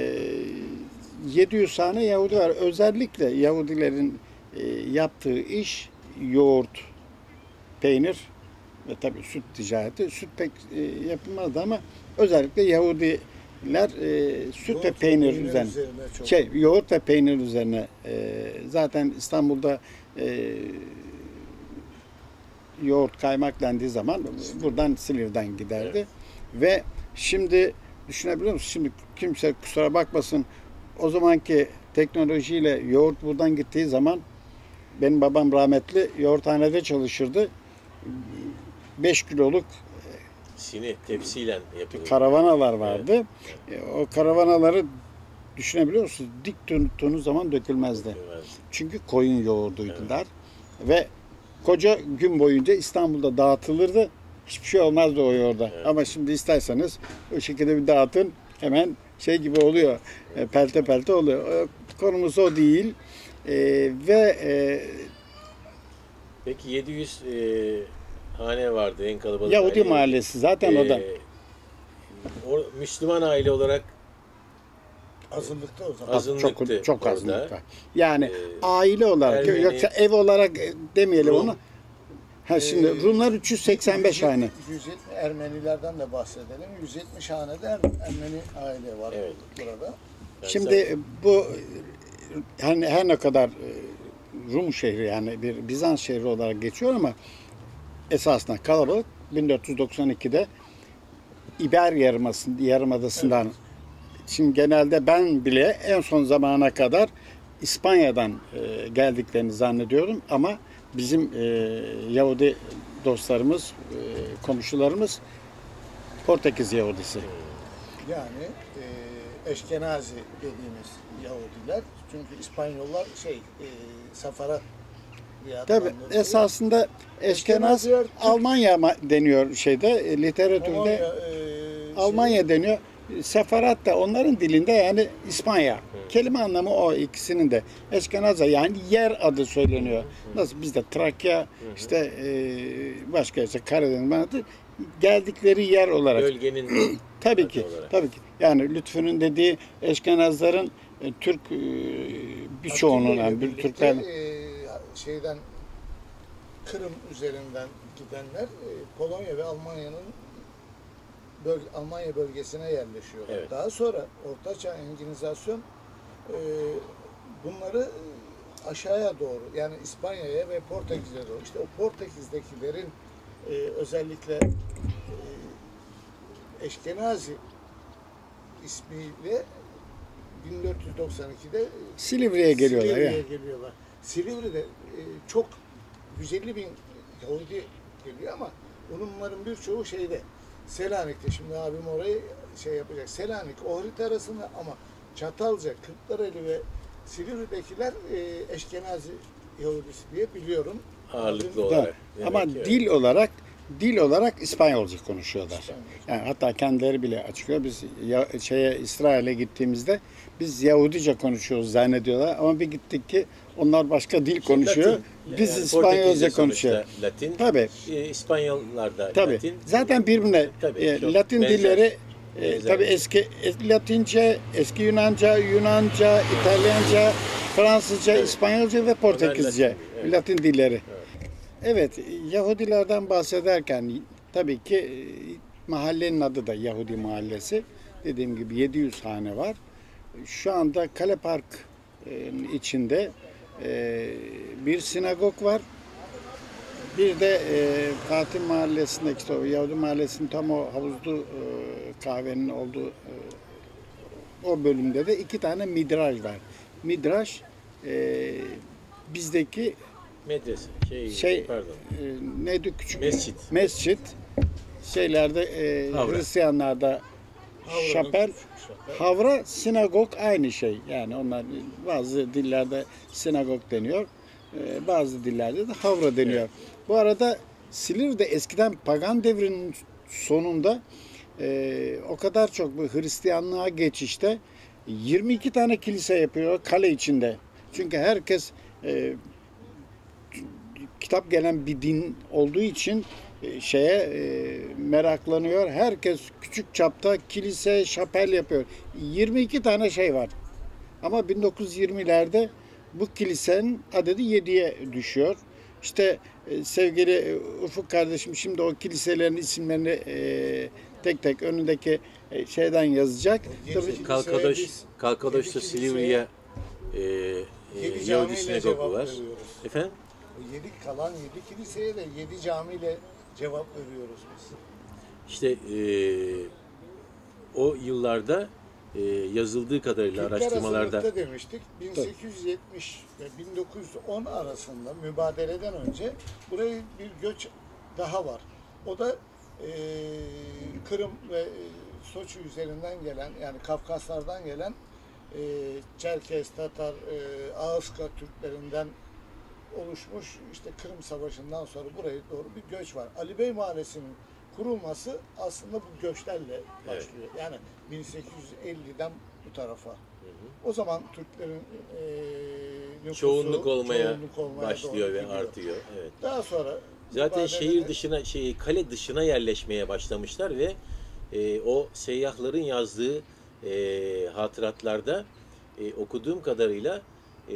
yedi yüz hane Yahudi var. Özellikle Yahudilerin e, yaptığı iş yoğurt, peynir ve tabii süt ticareti. Süt pek e, yapılmazdı ama özellikle Yahudiler e, süt Yoğurt ve peynir peynir üzerine, üzerine çok- şey yoğurt ve peynir üzerine e, zaten İstanbul'da e, yoğurt kaymak dendiği zaman buradan Silivri'den giderdi. Evet. Ve şimdi düşünebiliyor musun? Şimdi kimse kusura bakmasın, o zamanki teknolojiyle yoğurt buradan gittiği zaman benim babam rahmetli yoğurthanede çalışırdı. beş kiloluk Sini tepsiyle yapılıyor. karavanalar vardı. E, O karavanaları düşünebiliyor musunuz? Dik tuttuğunuz zaman dökülmezdi. Evet. Çünkü koyun yoğurduydular. Ve koca gün boyunca İstanbul'da dağıtılırdı. Hiçbir şey olmazdı o yoğurda. Evet. Ama şimdi isterseniz o şekilde bir dağıtın, hemen şey gibi oluyor. E, Pelte pelte oluyor. E, Konumuz o değil. E, ve e, Peki yedi yüz e, hane vardı en kalabalık Yahudi aile. mahallesi zaten o da. E, o Müslüman aile olarak Azınlıkta o zaman. Az- azınlıktı çok çok orada. azınlık var. Yani Ee, aile olarak Ermeni, yoksa ev olarak e, demeyelim Rum. onu. Ha şimdi Ee, Rumlar üç yüz seksen beş hane. yüz yetmiş Ermenilerden de bahsedelim. yüz yetmiş hanede Er- Ermeni aile var Evet. burada. ben Şimdi bu hani her ne kadar e, Rum şehri yani bir Bizans şehri olarak geçiyor ama esasında kalabalık bin dört yüz doksan ikide İber Yarımadası'ndan, Yarımadası'ndan şimdi genelde ben bile en son zamana kadar İspanya'dan e, geldiklerini zannediyorum ama bizim e, Yahudi dostlarımız, e, komşularımız Portekiz Yahudisi. Yani e, Eşkenazi dediğimiz Yahudiler. Çünkü İspanyollar şey e, Safarat diye Tabii adlandırılıyor. esasında Eşkenaz Eşkenaziler Türk- Almanya ma- deniyor şeyde e, literatürde Polonya, e, Almanya şey, deniyor. Sefarat da onların dilinde yani İspanya. Kelime anlamı o ikisinin de. Eşkenaza yani yer adı söyleniyor. Nasıl bizde Trakya işte e, başka işte Karadeniz adı geldikleri yer olarak. bölgenin Tabii ki. olarak. Tabii ki. Yani Lütfü'nün dediği Eşkenazların e, Türk e, birçoğunun Abdülhamid'le yani bir birlikte, Türklerin e, şeyden Kırım üzerinden gidenler e, Polonya ve Almanya'nın böl Almanya bölgesine yerleşiyorlar. Evet. Daha sonra Ortaçağ Enginizasyon e, bunları aşağıya doğru yani İspanya'ya ve Portekiz'e doğru. İşte o Portekiz'dekilerin e, özellikle e, Eşkenazi ismiyle bin dört yüz doksan ikide Silivri'ye geliyorlar Silivri'ye ya. geliyorlar. Silivri'de e, çok yüz elli bin Yahudi geliyor ama bunların birçoğu şeyde Selanik'te. Şimdi abim orayı şey yapacak. Selanik, Ohrid arasında ama Çatalca, Kırklareli ve Silivri'dekiler e, Eşkenazi Yahudisi diye biliyorum. ağırlıklı Ama olarak. Da, Demek ama ki dil olarak dil olarak İspanyolca konuşuyorlar. İspanyolca. Yani hatta kendileri bile açıklıyor. Biz ya, şeye İsrail'e gittiğimizde biz Yahudice konuşuyoruz zannediyorlar ama bir gittik ki onlar başka dil konuşuyor. Latin, Biz yani İspanyolca Portekizce konuşuyor. sonuçta Latin. Tabii. E, İspanyollar da Tabii. Latin. Zaten birbirine Tabii, e, çok Latin benzer. dilleri e, Benzer. tabii eski e, Latince, eski Yunanca, Yunanca, İtalyanca, Fransızca, Evet. İspanyolca ve Portekizce Latin, evet. Latin dilleri. Evet, Yahudilerden bahsederken tabii ki e, mahallenin adı da Yahudi Mahallesi. Dediğim gibi yedi yüz hane var. Şu anda Kale Park'ın içinde e, bir sinagog var. Bir de e, Fatih Mahallesi'ndeki işte o Yahudi Mahallesi'nin tam o havuzlu e, kahvenin olduğu e, o bölümde de iki tane midraj var. Midraj e, bizdeki Medrese. Şey, şey pardon. e, neydi küçük Mescit. mescit şeylerde e, Havra. Hristiyanlarda Havra'nın şapel, şapel. havra, sinagog aynı şey. Yani onlar bazı dillerde sinagog deniyor. e, Bazı dillerde de havra deniyor. Bu arada Silivri'de eskiden pagan devrinin sonunda e, o kadar çok bu Hristiyanlığa geçişte yirmi iki tane kilise yapıyor kale içinde. Çünkü herkes e, kitap gelen bir din olduğu için e, şeye e, meraklanıyor. Herkes küçük çapta kilise, şapel yapıyor. yirmi iki tane şey var. Ama bin dokuz yüz yirmilerde bu kilisenin adedi yediye düşüyor. İşte e, sevgili e, Ufuk kardeşim şimdi o kiliselerin isimlerini e, tek tek önündeki e, şeyden yazacak. Yedi Tabii, kiliseye Kalkadoş, biz- Kalkadoş'ta yedi kiliseye- Silivri'ye e, e, Yedi Yahudi camiyle sinagogu cevap var. veriyoruz. Efendim? O yedi kalan yedi kiliseye de yedi camiyle cevap veriyoruz biz. İşte e, o yıllarda e, yazıldığı kadarıyla Türkler araştırmalarda hazırlıkta demiştik. bin sekiz yüz yetmiş ve bin dokuz yüz on arasında mübadeleden önce buraya bir göç daha var. O da e, Kırım ve e, Soçi üzerinden gelen, yani Kafkaslardan gelen e, Çerkes, Tatar, e, Ağızka Türklerinden oluşmuş, işte Kırım Savaşı'ndan sonra buraya doğru bir göç var. Ali Bey Mahallesi'nin kurulması aslında bu göçlerle başlıyor. Yani bin sekiz yüz elliden bu tarafa. Hı hı. O zaman Türklerin e, nüfusu çoğunluk olmaya, çoğunluk olmaya başlıyor ve gidiyor. artıyor. Evet. Daha sonra Zaten mübadelede- şehir dışına, şey, kale dışına yerleşmeye başlamışlar ve e, o seyyahların yazdığı e, hatıratlarda e, okuduğum kadarıyla e,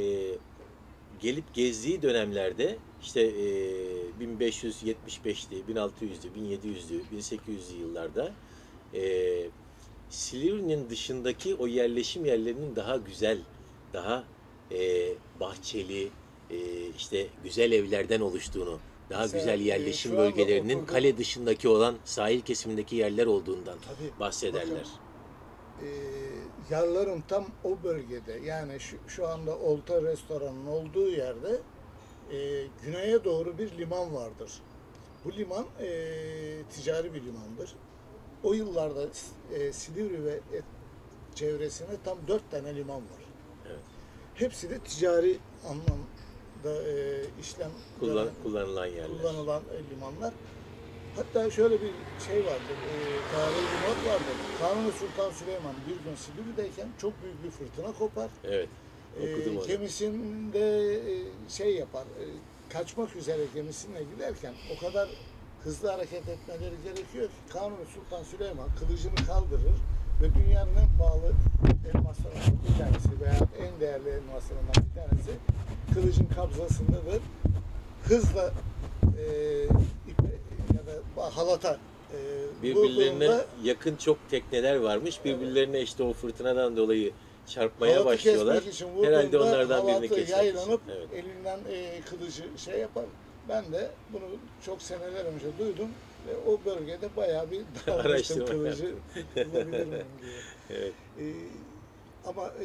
gelip gezdiği dönemlerde işte e, bin beş yüz yetmiş beşli, bin altı yüzlü, bin yedi yüzlü, bin sekiz yüzlü yıllarda e, Silivri'nin dışındaki o yerleşim yerlerinin daha güzel, daha e, bahçeli, e, işte güzel evlerden oluştuğunu, daha Mesela, güzel e, yerleşim şu anda bölgelerinin oturduğum- kale dışındaki olan sahil kesimindeki yerler olduğundan Tabii, bahsederler. e, Yarların tam o bölgede, yani şu, şu anda Olta Restoran'ın olduğu yerde e, güneye doğru bir liman vardır. Bu liman e, ticari bir limandır. O yıllarda e, Silivri ve et, çevresine tam dört tane liman var. Evet. Hepsi de ticari anlamda e, işlem Kullan, gören, kullanılan yerler. kullanılan e, limanlar. Hatta şöyle bir şey vardır, e, tarihi bir not vardır. Kanuni Sultan Süleyman bir gün Silivri'deyken çok büyük bir fırtına kopar. Evet. Okudum E, onu. gemisinde e, şey yapar, e, kaçmak üzere gemisine giderken o kadar hızlı hareket etmeleri gerekiyor ki Kanuni Sultan Süleyman kılıcını kaldırır ve dünyanın en pahalı elmaslarından bir tanesi veya en değerli elmaslarından bir tanesi kılıcın kabzasındadır. Hızla e, ipe ya da halata e, Birbirlerine vurduğunda yakın çok tekneler varmış. Birbirlerine işte o fırtınadan dolayı çarpmaya halatı başlıyorlar. kesmek için vurduğunda Herhalde onlardan birini halatı kesmek için. yaylanıp Evet. elinden e, kılıcı şey yapar. Ben de bunu çok seneler önce duydum ve o bölgede bayağı bir dalmıştım Araştırma kılıcı bulabilir miyim diye. Evet. E, ama e,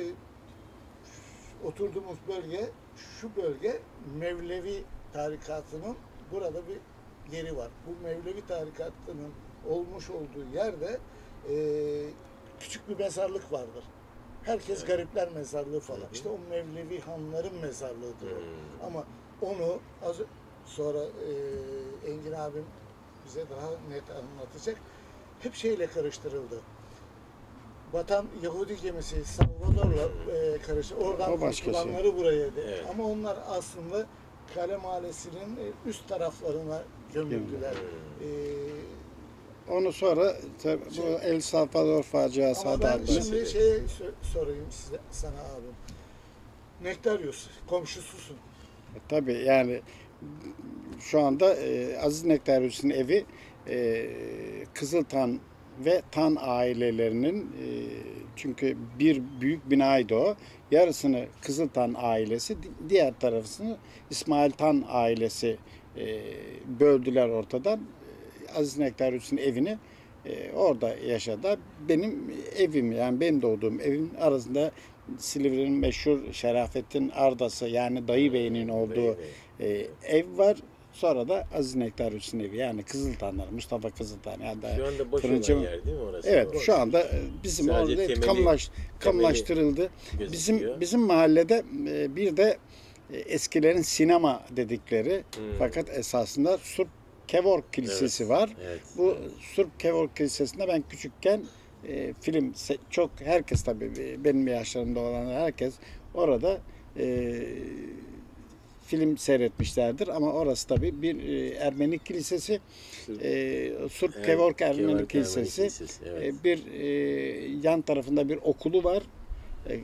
oturduğumuz bölge, şu bölge Mevlevi tarikatının burada bir yeri var. Bu Mevlevi tarikatının olmuş olduğu yerde e, küçük bir mezarlık vardır. Herkes Evet. garipler mezarlığı falan. Hı hı. İşte o Mevlevi hanların mezarlığıdır o. Hmm. Ama onu az sonra e, Engin abim bize daha net anlatacak. Hep şeyle karıştırıldı. Vatan Yahudi gemisi Salvador'la e, karıştı. Oradan O başka şey. kurtulanları buraya dedi. Evet. Ama onlar aslında Kale Mahallesi'nin e, üst taraflarına gömüldüler. Hmm. E, Onu sonra tabii bu El Salvador faciası ama adı ben altında. şimdi bahsedelim. şeye sö- sorayım size, sana abim. Nektarius, komşususun. Tabii yani şu anda e, Aziz Nektarius'un evi e, Kızıltan ve Tan ailelerinin e, çünkü bir büyük binaydı o. Yarısını Kızıltan ailesi, di- diğer tarafını İsmail Tan ailesi e, böldüler ortadan. E, Aziz Nektarius'un evini e, orada yaşadı. Benim evim, yani benim doğduğum evin arasında Silivri'nin meşhur Şerafettin Ardası, yani Dayı Bey'in olduğu Bey, e, ev var. Sonra da Aziz Nektarius'un evi, yani Kızıltanlar, Mustafa Kızıltan. Yani da Şu anda boş fırıncı- olan yer değil mi orası? Evet, Boş. şu anda e, bizim Sadece orada temeli- kamulaş, kamulaştırıldı. gözüküyor. Bizim bizim mahallede e, bir de e, eskilerin sinema dedikleri Hmm. fakat esasında Surp Kevork Kilisesi Evet, var. Evet. Bu Surp Kevork Kilisesi'nde ben küçükken e, film se- çok herkes tabii e, benim yaşlarımda olan herkes orada e, film seyretmişlerdir ama orası tabii bir e, Ermeni kilisesi. Surp- E, Surp Evet, Kevork Ermeni Kevork Ermeni Kilisesi. Kilisesi, evet. E, bir e, yan tarafında bir okulu var. E,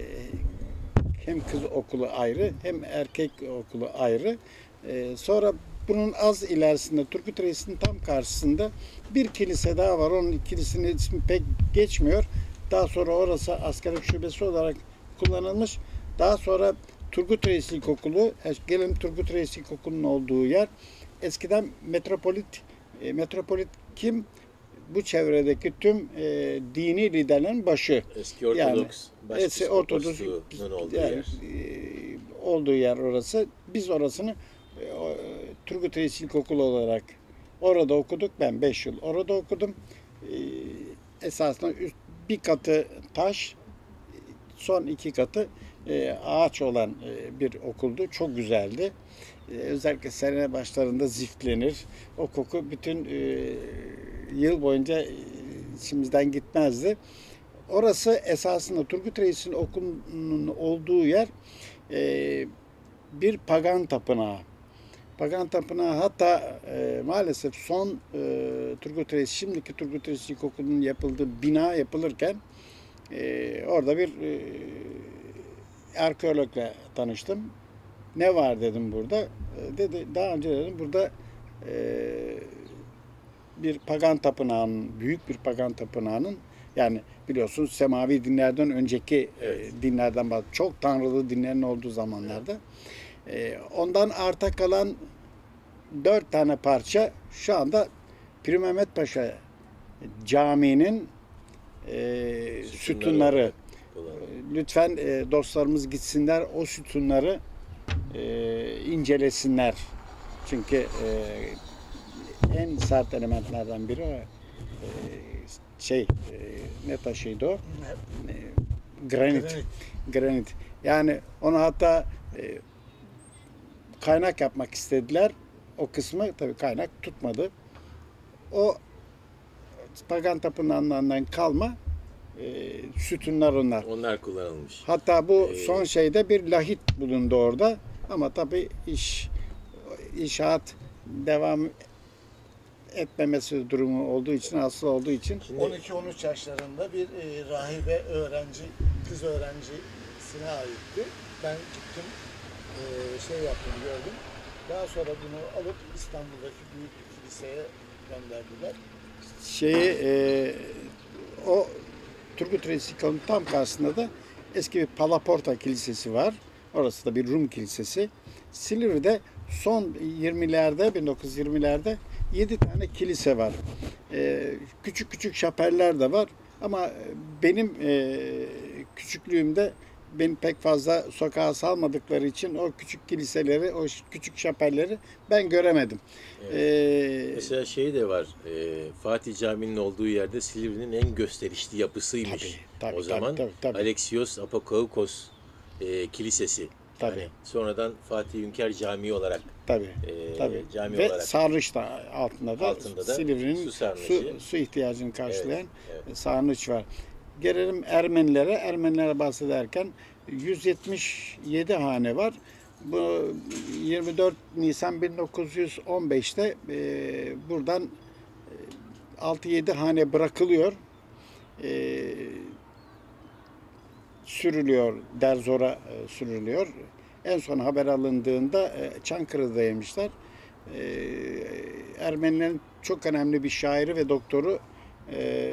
hem kız okulu ayrı hem erkek okulu ayrı. E, sonra bunun az ilerisinde Turgut Reis'in tam karşısında bir kilise daha var. Onun kilisinin ismi pek geçmiyor. Daha sonra orası askerlik şubesi olarak kullanılmış. Daha sonra Turgut Reis İlkokulu, gelin Turgut Reis İlkokulu'nun olduğu yer eskiden metropolit, e, metropolit kim? Bu çevredeki tüm e, dini liderlerin başı. Eski Ortodoks yani, eski Ortodoks olduğu yani, yer. E, olduğu yer orası. Biz orasını e, Turgut Reis İlkokulu olarak orada okuduk. Ben beş yıl orada okudum. E, esasında üst, bir katı taş, son iki katı e, ağaç olan e, bir okuldu. Çok güzeldi. E, özellikle sene başlarında ziftlenir. O koku bütün e, yıl boyunca e, içimizden gitmezdi. Orası esasında Turgut Reis'in okulunun olduğu yer e, bir pagan tapınağı. Pagan tapınağı hatta e, maalesef son e, Turgut Reis, şimdiki Turgut Reis İlkokulu'nun yapıldığı bina yapılırken e, orada bir e, arkeologla tanıştım. Ne var dedim burada. E, dedi daha önce dedim burada e, bir pagan tapınağının, büyük bir pagan tapınağının, yani biliyorsunuz semavi dinlerden önceki evet. e, dinlerden bazı çok tanrılı dinlerin olduğu zamanlarda e, ondan arta kalan dört tane parça şu anda Pir Mehmet Paşa Camii'nin e, sütunları. Lütfen e, dostlarımız gitsinler, o sütunları e, incelesinler. Çünkü e, en sert elementlerden biri o. E, şey, e, ne taşıydı o? E, granit. Granit. Granit. Yani onu hatta e, kaynak yapmak istediler. O kısmı tabii kaynak tutmadı. O pagan tapınağından kalma e, sütunlar onlar. Onlar kullanılmış. Hatta bu Ee, son şeyde bir lahit bulundu orada. Ama tabii iş inşaat devam etmemesi durumu olduğu için, asıl olduğu için. on iki on üç yaşlarında bir e, rahibe öğrenci, kız öğrencisine aitti. Ben gittim, e, şey yaptım, gördüm. Daha sonra bunu alıp İstanbul'daki büyük bir kiliseye gönderdiler. Şeyi e, o Turgut Reis İlkokulu'nun tam karşısında da eski bir Palaporta Kilisesi var. Orası da bir Rum kilisesi. Silivri'de son yirmilerde, bin dokuz yüz yirmilerde yedi tane kilise var. E, küçük küçük şapeller de var. Ama benim e, küçüklüğümde beni pek fazla sokağa salmadıkları için o küçük kiliseleri, o küçük şapelleri ben göremedim. Evet. Ee, Mesela şey de var, e, Fatih Camii'nin olduğu yerde Silivri'nin en gösterişli yapısıymış. Tabii, tabii, o zaman tabii, tabii, tabii. Alexios Apokaukos e, Kilisesi. Tabii. Yani sonradan Fatih Hünkar Camii olarak Tabii, e, tabii. cami Ve olarak sarnıç da altında da, Altında da Silivri'nin su sarnıcı. su, su ihtiyacını karşılayan Evet, evet. sarnıç var. Gelelim Ermenilere. Ermenilere bahsederken yüz yetmiş yedi hane var. Bu yirmi dört Nisan bin dokuz yüz on beşte e, buradan e, altı yedi hane bırakılıyor. E, sürülüyor, Derzor'a e, sürülüyor. En son haber alındığında e, Çankırı'daymışlar. E, Ermenilerin çok önemli bir şairi ve doktoru e,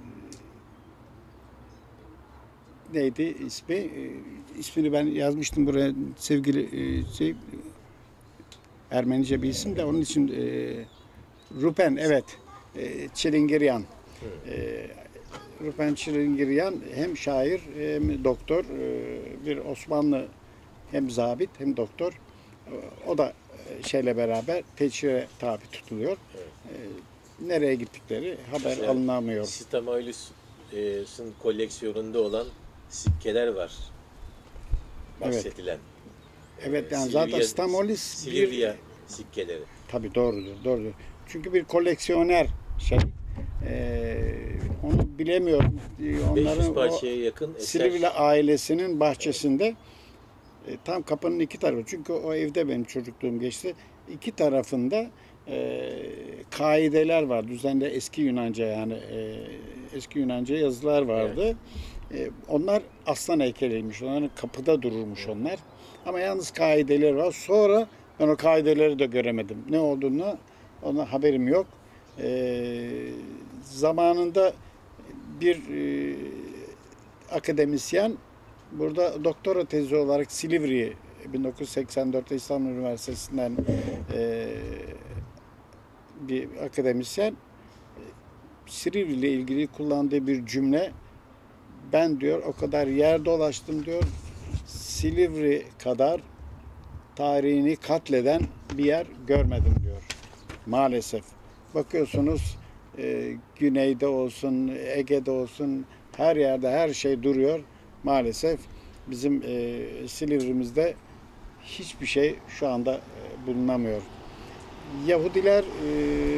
neydi ismi? E, ismini ben yazmıştım buraya, sevgili e, şey, Ermenice bir isim de onun için e, Rupen, evet, e, Çilingiryan. E, Rupen Çilingiryan hem şair hem doktor, e, bir Osmanlı hem zabit hem doktor. E, o da e, şeyle beraber teçhire tabi tutuluyor. Evet. E, nereye gittikleri haber Mesela alınamıyor. Stamoulus'un koleksiyonunda olan sikkeler var. Bahsedilen. Evet, yani Silivriye- zaten Stamoulis Silivriye bir sikkeleri. tabii doğrudur, doğrudur. Çünkü bir koleksiyoner şey. Ee, onu bilemiyorum. Ee, beş yüz Onların o parçaya yakın eser. Silivri ailesinin bahçesinde e, tam kapının iki tarafı. Çünkü o evde benim çocukluğum geçti. İki tarafında e, kaideler var. Düzenli eski Yunanca, yani e, eski Yunanca yazılar vardı. E, onlar aslan heykeliymiş. Onların kapıda dururmuş onlar. Ama yalnız kaideler var. Sonra ben o kaideleri de göremedim. Ne olduğunu ona haberim yok. E, zamanında bir e, akademisyen burada doktora tezi olarak Silivri'yi bin dokuz yüz seksen dörtte İstanbul Üniversitesi'nden e, bir akademisyen Silivri ile ilgili kullandığı bir cümle, ben diyor o kadar yer dolaştım diyor, Silivri kadar tarihini katleden bir yer görmedim diyor. Maalesef. Bakıyorsunuz e, güneyde olsun, Ege'de olsun, her yerde her şey duruyor. Maalesef bizim e, Silivri'mizde hiçbir şey şu anda e, bulunamıyor. Yahudiler e,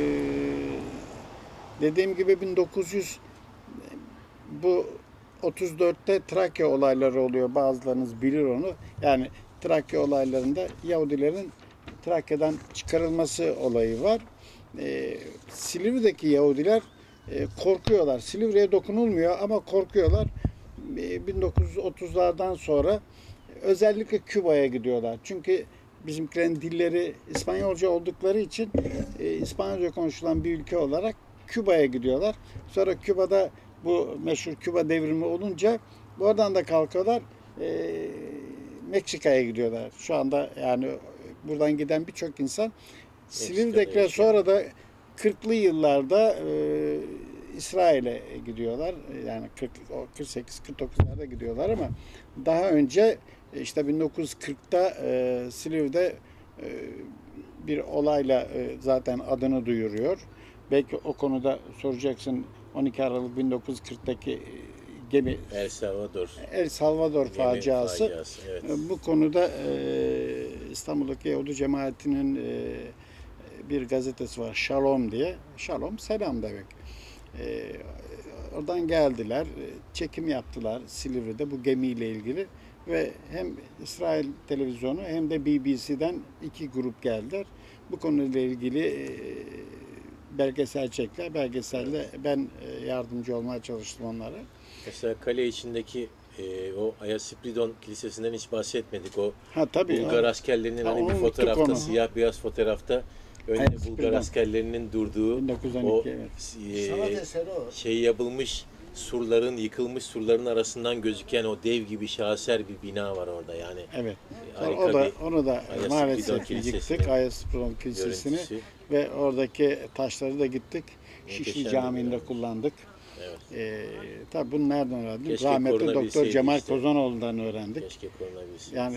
dediğim gibi bin dokuz yüz bu otuz dörtte Trakya olayları oluyor. Bazılarınız bilir onu. Yani Trakya olaylarında Yahudilerin Trakya'dan çıkarılması olayı var. E, Silivri'deki Yahudiler e, korkuyorlar. Silivri'ye dokunulmuyor ama korkuyorlar. E, bin dokuz yüz otuzlardan sonra özellikle Küba'ya gidiyorlar. Çünkü bizimkilerin dilleri İspanyolca oldukları için e, İspanyolca konuşulan bir ülke olarak Küba'ya gidiyorlar. Sonra Küba'da bu meşhur Küba devrimi olunca oradan da kalkıyorlar. E, Meksika'ya gidiyorlar. Şu anda yani buradan giden birçok insan Silivri'dekiler sonra da kırklı yıllarda e, İsrail'e gidiyorlar. Yani kırk, kırk sekiz kırk dokuzlarda gidiyorlar ama daha önce işte bin dokuz yüz kırkta e, Silivri'de e, bir olayla e, zaten adını duyuruyor. Belki o konuda soracaksın, on iki Aralık bin dokuz yüz kırktaki gemi El Salvador. El Salvador Gemi faciası. faciası, evet. Bu konuda e, İstanbul'daki Yahudi cemaatinin e, bir gazetesi var, Shalom diye. Shalom selam demek. E, oradan geldiler, çekim yaptılar Silivri'de bu gemiyle ilgili ve hem İsrail televizyonu hem de B B C'den iki grup geldiler. Bu konuyla ilgili e, belgesel çektiler. Belgeselde ben e, yardımcı olmaya çalıştım onlara. Mesela kale içindeki e, o Ayaspidon Kilisesi'nden hiç bahsetmedik. O Ha tabii. Bulgar o- askerlerinin Ha, hani onu bir unuttuk fotoğrafta, onu. siyah beyaz fotoğrafta önde Ayaspidon. Bulgar askerlerinin durduğu bin dokuz yüz on o iki, evet. e, Sanat eseri o. şey yapılmış surların, yıkılmış surların arasından gözüken o dev gibi şaheser bir bina var orada yani. Evet. E, Sonra harika o da bir onu da Ayaspidon maalesef Kilisesi'nin yıktık. Ayaspidon Kilisesi'ni görüntüsü. ve oradaki taşları da gittik. Muhteşem Şişli bir Camii'nde görüntü. kullandık. Evet. Ee, tabii bunu nereden öğrendim? Keşke Rahmetli Doktor korunabilseydi Cemal işte. Kozanoğlu'ndan öğrendik. Keşke korunabilseydi. Yani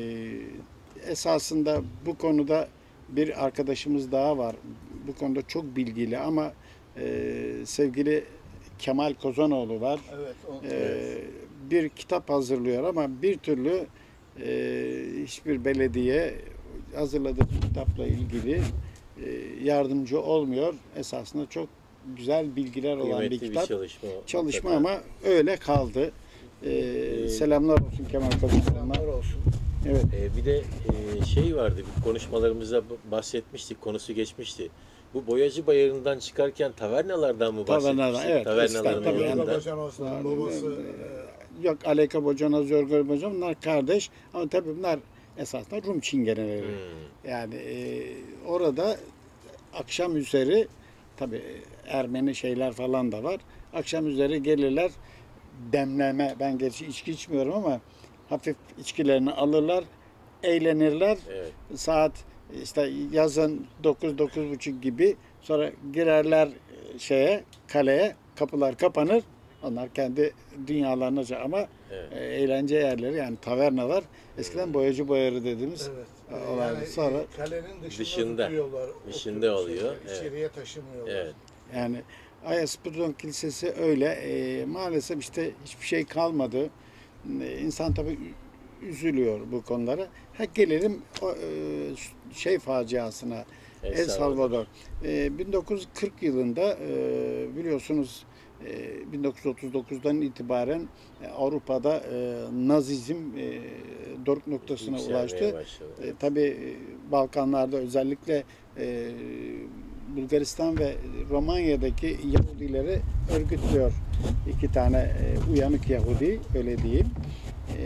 e, esasında bu konuda bir arkadaşımız daha var. Bu konuda çok bilgili ama e, sevgili Kemal Kozanoğlu var. Evet. O, E, bir kitap hazırlıyor ama bir türlü e, hiçbir belediye hazırladığı kitapla ilgili e, yardımcı olmuyor. Esasında çok güzel bilgiler olan Kıymetli bir bir kitap. çalışma. Çalışma mutlaka. ama öyle kaldı. Ee, selamlar olsun Kemal Kozanoğlu'na. selamlar olsun. Evet. Ee, bir de e, şey vardı, bir konuşmalarımızda b- bahsetmiştik, konusu geçmişti. Bu Boyacı Bayırı'ndan çıkarken tavernalardan mı bahsetmiştik? Tavernalar, evet. Tavernaların Tabii, Tabii yanında. Babacan Osman'ın babası e, Yok Aleyka Bocana, Zorgor Bocana bunlar kardeş ama tabii bunlar esasında Rum çingeneleri. Hmm. Yani e, orada akşam üzeri tabii Ermeni şeyler falan da var. Akşam üzeri gelirler demleme. Ben gerçi içki içmiyorum ama hafif içkilerini alırlar, eğlenirler. Evet. Saat işte yazın dokuz dokuz buçuk gibi sonra girerler şeye, kaleye, kapılar kapanır. Onlar kendi dünyalarına ama Evet. e, eğlence yerleri yani tavernalar eskiden Boyacı Bayırı dediğimiz evet. olaydı. Yani Sonra e, kalenin dışında, Dışında. tutuyorlar. Dışında oturup oluyor, şeyleri, evet. İçeriye taşımıyorlar. Evet. yani Ayaspidon Kilisesi öyle. E, maalesef işte hiçbir şey kalmadı. E, insan tabii üzülüyor bu konulara. Ha gelelim o, e, şey faciasına. El El Salvador. E, bin dokuz yüz kırk yılında e, biliyorsunuz e, bin dokuz yüz otuz dokuzdan itibaren e, Avrupa'da e, Nazizm e, doruk noktasına Yükselmeye ulaştı. başladı. E, tabii e, Balkanlarda özellikle e, Bulgaristan ve Romanya'daki Yahudileri örgütlüyor. İki tane e, uyanık Yahudi, öyle diyeyim. E,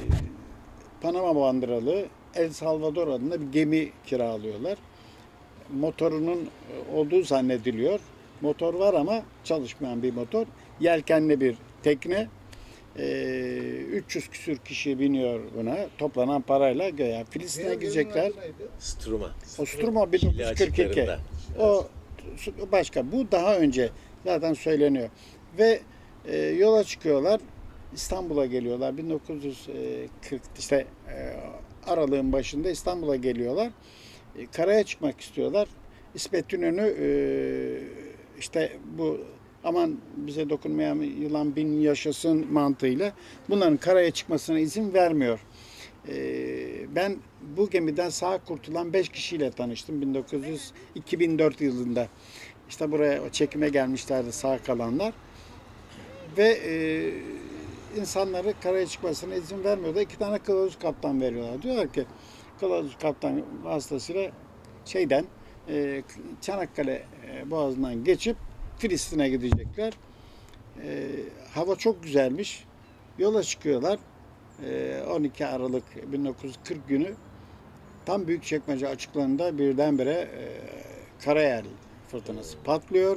Panama bandıralı El Salvador adında bir gemi kiralıyorlar. Motorunun olduğu zannediliyor. Motor var ama çalışmayan bir motor. Yelkenli bir tekne. E, üç yüz küsür kişi biniyor buna. Toplanan parayla göya Filistin'e Diğer gidecekler. geminin adı neydi? Struma. Ostruma Şili bin dokuz yüz kırk iki. açıklarında. O başka. Bu daha önce zaten söyleniyor. Ve e, yola çıkıyorlar. İstanbul'a geliyorlar. bin dokuz yüz kırk işte e, aralığın başında İstanbul'a geliyorlar. E, karaya çıkmak istiyorlar. İsmet İnönü e, işte bu aman bize dokunmayan yılan bin yaşasın mantığıyla bunların karaya çıkmasına izin vermiyor. E, ben bu gemiden sağ kurtulan beş kişiyle tanıştım bin dokuz yüz iki bin dört yılında. İşte buraya çekime gelmişlerdi sağ kalanlar. Ve e, insanları karaya çıkmasına izin vermiyordu. İki tane kılavuz kaptan veriyorlar. Diyorlar ki kılavuz kaptan vasıtasıyla şeyden e, Çanakkale e, Boğazı'ndan geçip Filistin'e gidecekler. E, hava çok güzelmiş. Yola çıkıyorlar. E, on iki Aralık bin dokuz yüz kırk günü tam Büyükçekmece açıklarında birdenbire e, karayel fırtınası patlıyor.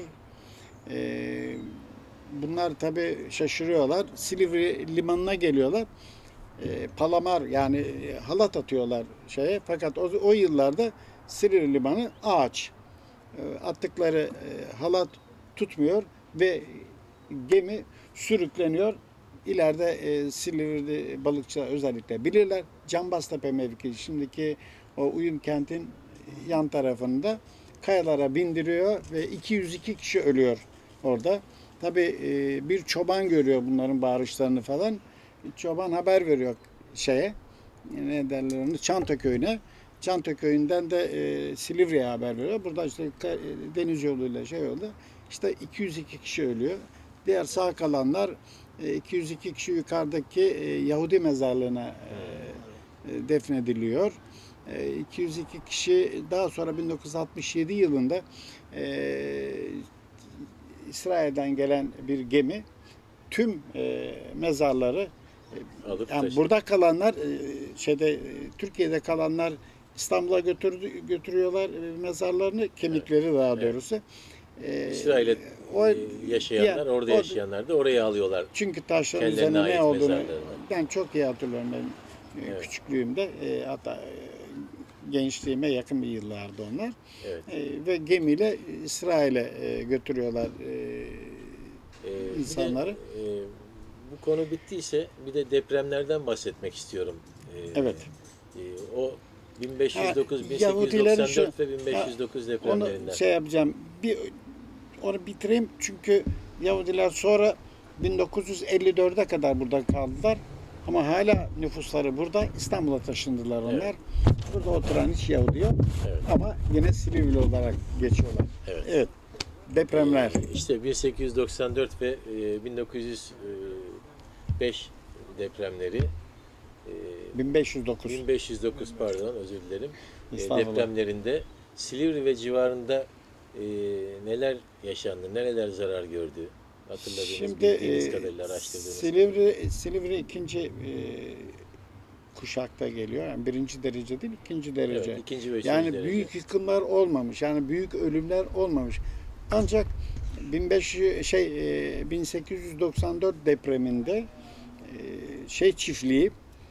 E, bunlar tabii şaşırıyorlar. Silivri limanına geliyorlar. E, palamar yani e, halat atıyorlar şeye. Fakat o, o yıllarda Silivri limanı ağaç. E, attıkları e, halat tutmuyor ve gemi sürükleniyor. İleride e, Silivri balıkçılar özellikle bilirler. Cambaztepe mevkii şimdiki o Uyum kentin yan tarafında kayalara bindiriyor ve iki yüz iki kişi ölüyor orada. Tabii e, bir çoban görüyor bunların bağırışlarını falan. Çoban haber veriyor şeye, ne derler onu, Çantaköy'üne. Çantaköy'ünden de e, Silivri'ye haber veriyor. Burada işte e, deniz yoluyla şey oldu. İşte iki yüz iki kişi ölüyor. Diğer sağ kalanlar e, iki yüz iki kişi yukarıdaki e, Yahudi mezarlığına e, e, defnediliyor. E, iki yüz iki kişi daha sonra bin dokuz yüz altmış yedi yılında e, İsrail'den gelen bir gemi tüm e, mezarları e, Alıp yani taşıdı. burada kalanlar e, şeyde e, Türkiye'de kalanlar İstanbul'a götürdü, götürüyorlar e, mezarlarını, kemikleri daha Evet. doğrusu. E, İsrail'e o- e, yaşayanlar, ya, orada o- yaşayanlar da oraya alıyorlar. Çünkü taşların Kendilerine üzerine ne ait olduğunu mezarlarını. ben çok iyi hatırlıyorum benim e, Evet. küçüklüğümde e, hatta e, gençliğime yakın bir yıllardı onlar. Evet. E, ve gemiyle İsrail'e e, götürüyorlar e, Ee, bir de, insanları. e, bu konu bittiyse bir de depremlerden bahsetmek istiyorum. Ee, Evet. e, o bin beş yüz dokuz, Ha, bin sekiz yüz Yahudilerin doksan dört şu- ve bin beş yüz dokuz Onu depremlerinden. şey yapacağım. Bir onu bitireyim çünkü Yahudiler sonra bin dokuz yüz elli dörde kadar burada kaldılar. Ama hala nüfusları burada. İstanbul'a taşındılar onlar. Evet. Burada oturan hiç Yahudi yok. Evet. Ama yine Silivri olarak geçiyorlar. Evet. Evet. Depremler. Ee, İşte bin sekiz yüz doksan dört ve e, bin dokuz yüz beş depremleri, e, bin beş yüz dokuz. bin beş yüz dokuz pardon özür dilerim. E, Estağfurullah. depremlerinde Silivri ve civarında e, neler yaşandı, nereler zarar gördü? Hatırladığınız, Şimdi bildiğiniz e, kadarıyla araştırdığınız. Silivri, Silivri ikinci e, kuşakta geliyor. Yani birinci derece değil, ikinci derece. Evet, ikinci ve üçüncü Yani derece. büyük yıkımlar olmamış. Yani büyük ölümler olmamış. Ancak bin beş yüz şey e, bin sekiz yüz doksan dört depreminde e, şey çiftliği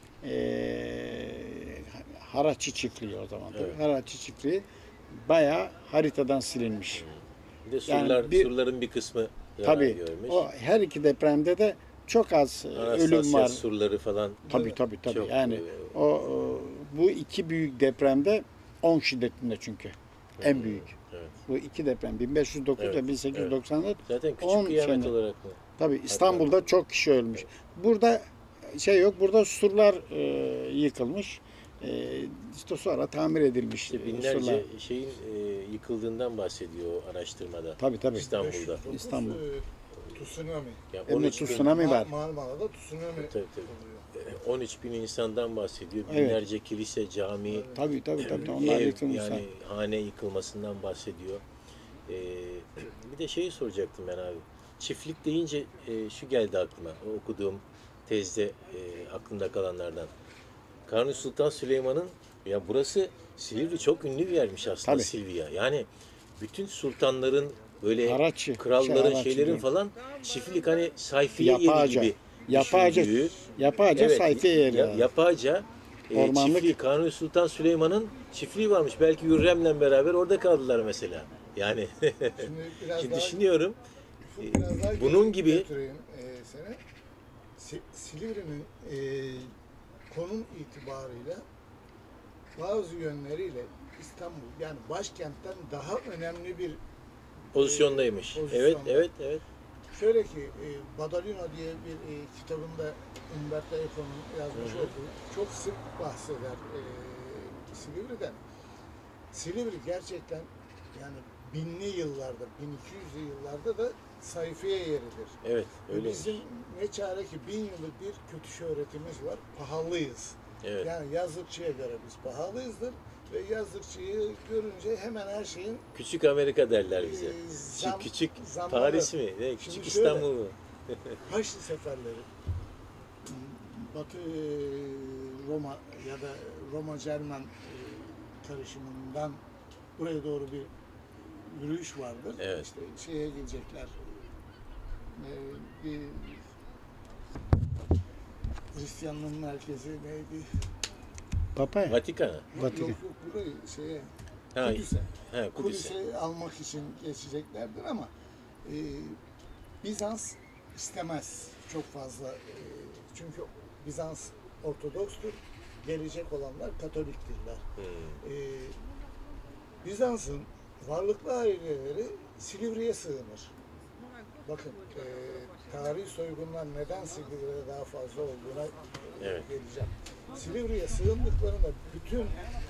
e, Haraçi çiftliği o zaman. tabii. Evet. Haraçi çiftliği bayağı haritadan silinmiş. Bir de yani surlar, bir- surların bir kısmı zarar Tabii. görmüş. O her iki depremde de çok az e, ölüm Anastasya var. surları falan. Tabii tabii tabii. Çok, yani e, o, o bu iki büyük depremde on şiddetinde çünkü. En büyük. Evet. Bu iki deprem bin beş yüz dokuz Evet, ve bin sekiz yüz doksan dört. Zaten küçük on kıyamet sene. olarak mı? Tabii İstanbul'da çok kişi ölmüş. Burada şey yok. Burada surlar e, yıkılmış. E, işte sonra tamir edilmiş İşte e, binlerce surlar. şeyin e, yıkıldığından bahsediyor o araştırmada. Tabii tabii. İstanbul'da. beş yüz dokuz, İstanbul. e, Tsunami. Yani Hem de on üç bin, tsunami var. Ma- Marmara'da tsunami Tabii, tabii. oluyor. on üç bin insandan bahsediyor. Evet. Binlerce kilise, cami, Tabii tabii tabii. Onlar ev, yıkılmışlar. yani hane yıkılmasından bahsediyor. Ee, bir de şeyi soracaktım ben abi. Çiftlik deyince e, şu geldi aklıma. O okuduğum tezde e, aklımda kalanlardan. Kanuni Sultan Süleyman'ın, ya burası Silivri çok ünlü bir yermiş aslında, Tabii. Silivri'ye. Yani bütün sultanların böyle Haraçi, kralların şey, haraçi şeylerin diyorum. falan çiftlik, hani sayfiye yeri Yapaca. gibi Yapağaca, düşündüğü, yapağaca evet, sayfiye yeri. ya- yani. yapağaca e, Ormanlık. çiftliği, Kanuni Sultan Süleyman'ın çiftliği varmış. Belki Hürrem'le beraber orada kaldılar mesela. Yani Şimdi biraz şimdi daha düşünüyorum. Ufuk, biraz daha Bunun geri gibi- götüreyim, e, seni. Si- Silivri'nin e, konum itibarıyla bazı yönleriyle İstanbul yani başkentten daha önemli bir Pozisyondaymış. e, Evet, pozisyonda. evet, evet. Şöyle ki e, Badalino diye bir e, kitabında Umberto Eco'nun yazmış Hı hı. olduğu çok sık bahseder e, Silivri'den. Silivri gerçekten yani binli yıllarda, bin iki yüzlü yıllarda da sayfiye yeridir. Evet, Ve öyle. bizim ne çare ki bin yıllık bir kötü şöhretimiz var, pahalıyız. Evet. Yani yazlıkçıya göre biz pahalıyızdır ve yazlıkçıyı görünce hemen her şeyin Küçük Amerika derler bize. e, zam- Küçük zamları- Paris mi? Ne? Şimdi Küçük şöyle, İstanbul mu? Haçlı seferleri, Batı e, Roma ya da Roma-Cermen e, karışımından buraya doğru bir yürüyüş vardır. Evet. İşte şeye gidecekler. E, bir Hristiyanlığın merkezi neydi? Papaya. Vatikan'a. Vatikan. Yok yok burayı şeye Ha, Kudüs'e. ha, Kudüs'e. Kudüs'e almak için geçeceklerdir ama e, Bizans istemez çok fazla. E, çünkü Bizans Ortodokstur. Gelecek olanlar Katoliktirler. Hmm. E, Bizans'ın varlıklı aileleri Silivri'ye sığınır. Bakın e, tarihi soygunlar neden Silivri'de daha fazla olduğuna Evet. geleceğim. Silivri'ye sığındıklarında bütün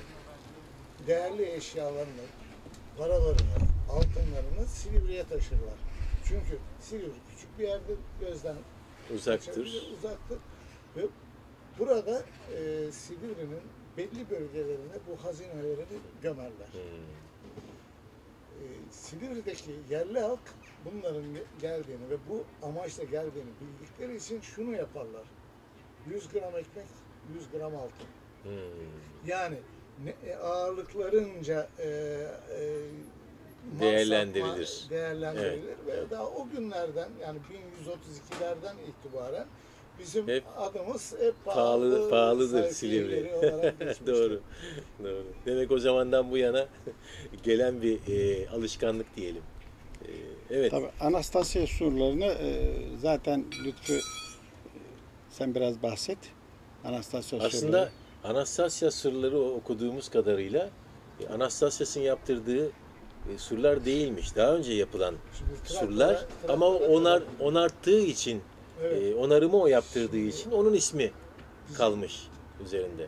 değerli eşyalarını, paralarını, altınlarını Silivri'ye taşırlar. Çünkü Silivri küçük bir yerdir, gözden Uzaktır. kaçabilir, uzaktır. Ve burada e, Silivri'nin belli bölgelerine bu hazinelerini gömerler. Hmm. E, Silivri'deki yerli halk bunların geldiğini ve bu amaçla geldiğini bildikleri için şunu yaparlar. yüz gram ekmek, yüz gram altın. Hmm. Yani ne, e, ağırlıklarınca e, e, mal Değerlendirilir. satma değerlendirilir Evet, ve evet. daha o günlerden yani bin yüz otuz ikilerden itibaren bizim Hep adımız hep Pahalı, pahalı, pahalıdır sayfiye Silivri. yeri olarak geçmiştir. Doğru. Doğru. Demek o zamandan bu yana gelen bir e, alışkanlık diyelim. E, evet. Tabii Anastasya surlarını e, zaten Lütfü e, sen biraz bahset. Anastasya Aslında surları. Anastasya surları o- okuduğumuz kadarıyla e, Anastasyas'ın yaptırdığı e, surlar değilmiş. Daha önce yapılan Şimdi Trakya'da- surlar Trakya'da ama onar tabii. onarttığı için Evet. e, onarımı o yaptırdığı Şimdi- için onun ismi kalmış üzerinde.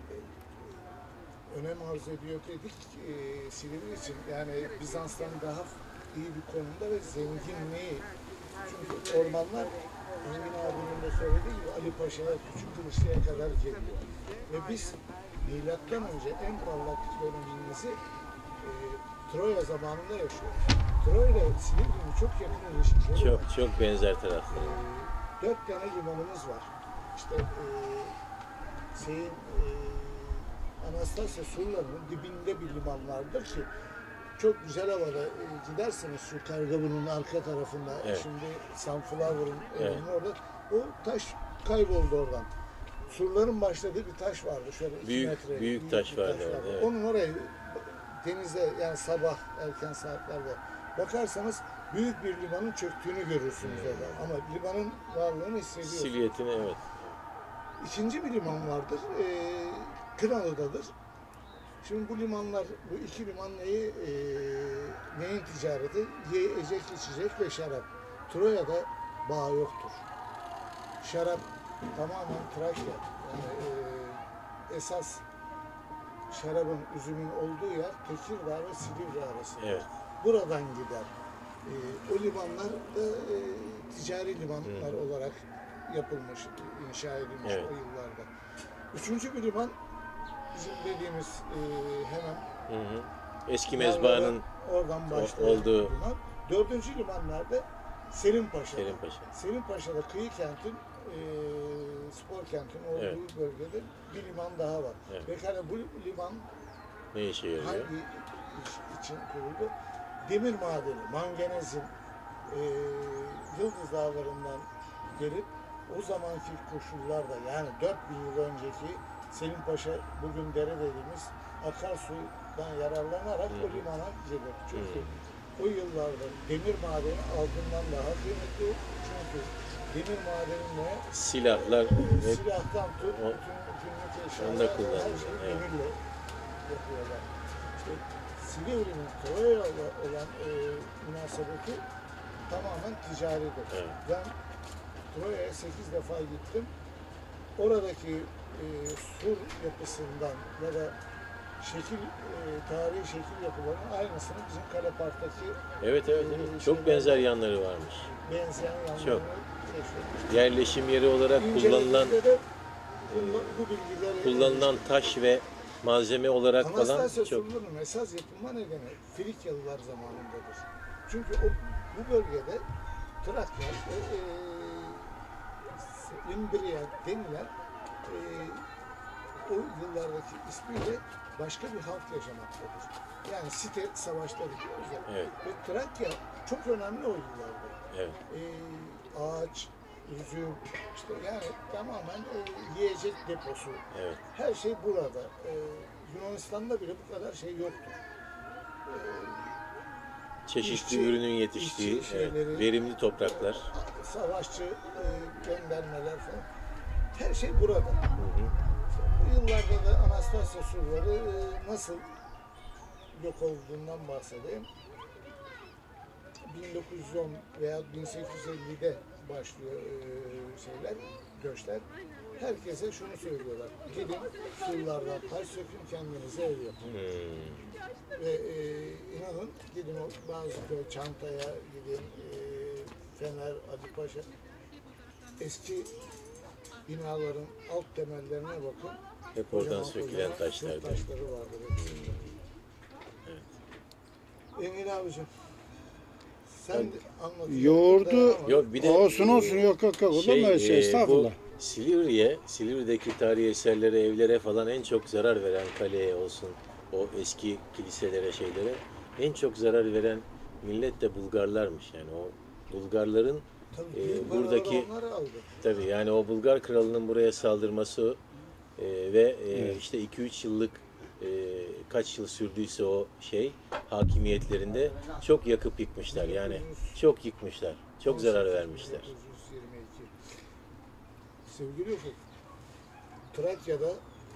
önem arz ediyor dedik e, Silivri için. Yani Bizans'tan daha iyi bir konumda ve zenginliği. Çünkü ormanlar Engin abinin de söylediği gibi Ali Paşa'ya, Küçük Kılıçlı'ya kadar geliyor. Ve biz milattan önce en parlak dönemimizi e, Troya zamanında yaşıyoruz. Troya ile Silivri'nin çok yakın ilişkileri Çok var. çok benzer tarafları. E, dört tane limanımız var. İşte e, şeyin e, Anastasya surlarının dibinde bir liman vardır ki çok güzel havada e, gidersiniz şu Kargabun'un arka tarafında. Evet. Şimdi Sunflower'ın Evet. evinin orada. O taş kayboldu oradan. Surların başladığı bir taş vardı şöyle iki Büyük- metre. büyük taş bir vardı orada, evet. Onun oraya denize yani sabah erken saatlerde bakarsanız büyük bir limanın çöktüğünü görürsünüz Hmm. orada. Ama limanın varlığını hissediyorsunuz. Silüetini evet. İkinci bir liman vardır. E, Kınalı'dadır. Şimdi bu limanlar, bu iki liman neyi, e, neyin ticareti? Yiyecek, içecek ve şarap. Troya'da bağ yoktur. Şarap tamamen Trakya. Yani e, esas şarabın, üzümün olduğu yer Tekirdağ ve Silivri arasında. Evet. Buradan gider. E, o limanlar da e, ticari limanlar Hı. olarak yapılmış, inşa edilmiş Evet. o yıllarda. Üçüncü bir liman bizim dediğimiz e, hemen Hı hı. Eski mezbahanın oradan başlayan olduğu- liman. Dördüncü liman nerede? Selimpaşa'da. Selimpaşa. Selimpaşa'da kıyı kentin, e, spor kentin olduğu Evet. bölgede bir liman daha var. Evet. Ve hani bu liman ne işe yarıyor? hangi iş için kuruldu? Demir madeni, manganezin e, Yıldız Dağları'ndan gelip o zamanki koşullarda yani dört bin yıl önceki Selim Paşa bugün dere dediğimiz akarsudan yararlanarak Hı. o limana girdi. Çünkü Hı. o yıllarda demir madeni altından daha kıymetli. Çünkü demir madenine Silahlar ve silahtan tut, o- bütün günlük onu da eşyalar, her kullanıyor, şeyi evet. demirle yapıyorlar. İşte Silivri'nin Troya'ya olan e, münasebeti tamamen ticaridir. Evet. Ben Troya'ya sekiz defa gittim. Oradaki e, sur yapısından ya da şekil, e, tarihi şekil yapılarının aynısını bizim Kale Park'taki evet evet, evet. Çok benzer yanları varmış. benzeyen yanlarını Çok. keşfettik. Yerleşim yeri olarak kullanılan İncelediğimde de bu, bu bilgileri kullanılan taş ve malzeme olarak falan Anastasya çok surlarının esas yapılma nedeni Frikyalılar zamanındadır. Çünkü o, bu bölgede Trakya ve e, Imbriya denilen e, o yıllardaki ismiyle başka bir halk yaşamaktadır. Yani site savaşları diyoruz ya. Evet. Ve Trakya çok önemli o yıllarda. evet. E, ağaç, üzüm, işte yani tamamen e, yiyecek deposu. Evet. Her şey burada. E, Yunanistan'da bile bu kadar şey yoktur. E, Çeşitli İşçi- ürünün yetiştiği, işçi evet, şeyleri- verimli topraklar. savaşçı e, göndermeler falan. Her şey burada. Hı hı. Bu yıllarda da Anastasya surları e, nasıl yok olduğundan bahsedeyim. bin dokuz yüz on veya bin sekiz yüz ellide başlıyor e, şeyler, göçler. Herkese şunu söylüyorlar. Gidin surlardan taş sökün, kendinize ev yapın. Hmm. Ve e, inanın gidin o bazı köy, Çantaya gidin, e, Fener, Adipaşa. Eski binaların alt temellerine bakın. Hep oradan Kocaman sökülen kocaman taşlardan. Türk taşları vardır hepsinde. Engin abicim, sen de anlatıyorsun. Yoğurdu- dayanamadım. Yok bir de Olsun olsun, yok yok yok. Olur mu öyle şey? e, Estağfurullah. bu Silivri'ye, Silivri'deki tarihi eserlere, evlere falan en çok zarar veren, kaleye olsun, o eski kiliselere, şeylere en çok zarar veren millet de Bulgarlarmış. Yani o Bulgarların Tabii e, büyük paraları buradaki onlar aldı. tabii yani o Bulgar kralının buraya saldırması e, ve e, Evet. işte iki üç yıllık e, kaç yıl sürdüyse o şey hakimiyetlerinde çok yakıp yıkmışlar. Yani çok yıkmışlar. Çok zarar vermişler. bin dokuz yüz yirmi iki. Sevgili Ufuk, Trakya'da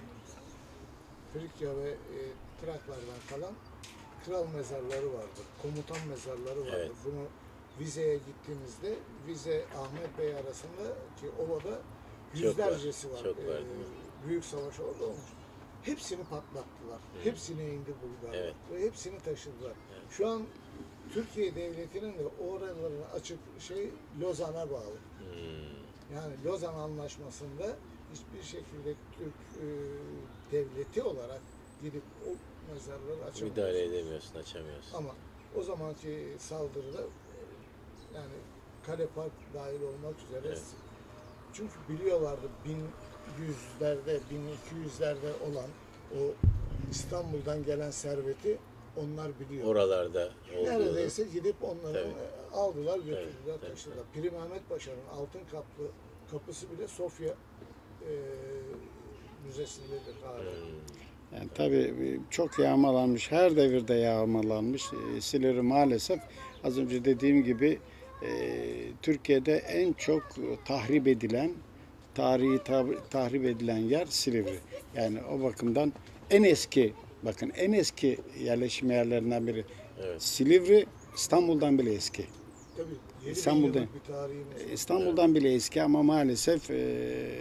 Frikya ve e, Traklardan kalan kral mezarları vardır. Komutan mezarları vardır. Evet. Bunu Vize'ye gittiğimizde Vize Ahmet Bey arasında ki ovada Çok yüzlercesi var, var. çok var, Ee, değil mi? büyük savaş orada olmuş. Hepsini patlattılar. Hepsini indi Bulgarlar. Evet. Ve hepsini taşıdılar. Şu an Türkiye Devleti'nin de oralarını açıp şey Lozan'a bağlı. Hmm. Yani Lozan Anlaşması'nda hiçbir şekilde Türk e, devleti olarak gidip o mezarları açamıyor. Müdahale edemiyorsun, açamıyorsun. Ama o zamanki saldırıda yani Kale Park dahil olmak üzere Evet. çünkü biliyorlardı bin yüzlerde, bin iki yüzlerde olan o İstanbul'dan gelen serveti onlar biliyor. Oralarda olduğunu. Neredeyse gidip onları Tabii. aldılar, götürdüler, Tabii, tabii, taşıdılar. Piri Mehmet Paşa'nın altın kaplı kapısı bile Sofya e, Müzesi'ndedir hala. Hmm. Yani tabii çok yağmalanmış, her devirde yağmalanmış. E, Silivri maalesef az önce dediğim gibi e, Türkiye'de en çok tahrip edilen, tarihi tab- tahrip edilen yer Silivri. Yani o bakımdan en eski, bakın en eski yerleşim yerlerinden biri. Evet. Silivri İstanbul'dan bile eski. Tabii yedi İstanbul'da- bin yıllık bir tarihimiz var. İstanbul'dan bile eski ama maalesef e,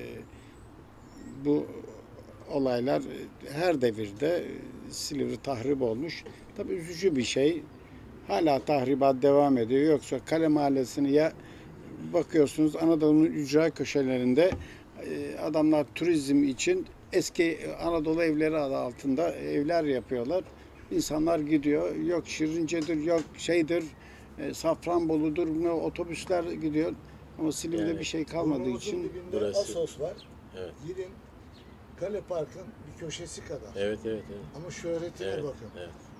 bu olaylar e, her devirde e, Silivri tahrip olmuş. Tabii üzücü bir şey. Hala tahribat devam ediyor. Yoksa Kale Mahallesi'ni ya bakıyorsunuz Anadolu'nun ücra köşelerinde e, adamlar turizm için eski Anadolu evleri adı altında evler yapıyorlar. İnsanlar gidiyor. Yok Şirince'dir, yok şeydir, e, Safranbolu'dur, ne otobüsler gidiyor. Ama Silivri'de Yani bir şey kalmadığı Burnumuzun için dibinde burası- Assos var. Evet. Gidin Kale Park'ın bir köşesi kadar. Evet, evet, evet. Ama şöhretine Evet, bakın. evet.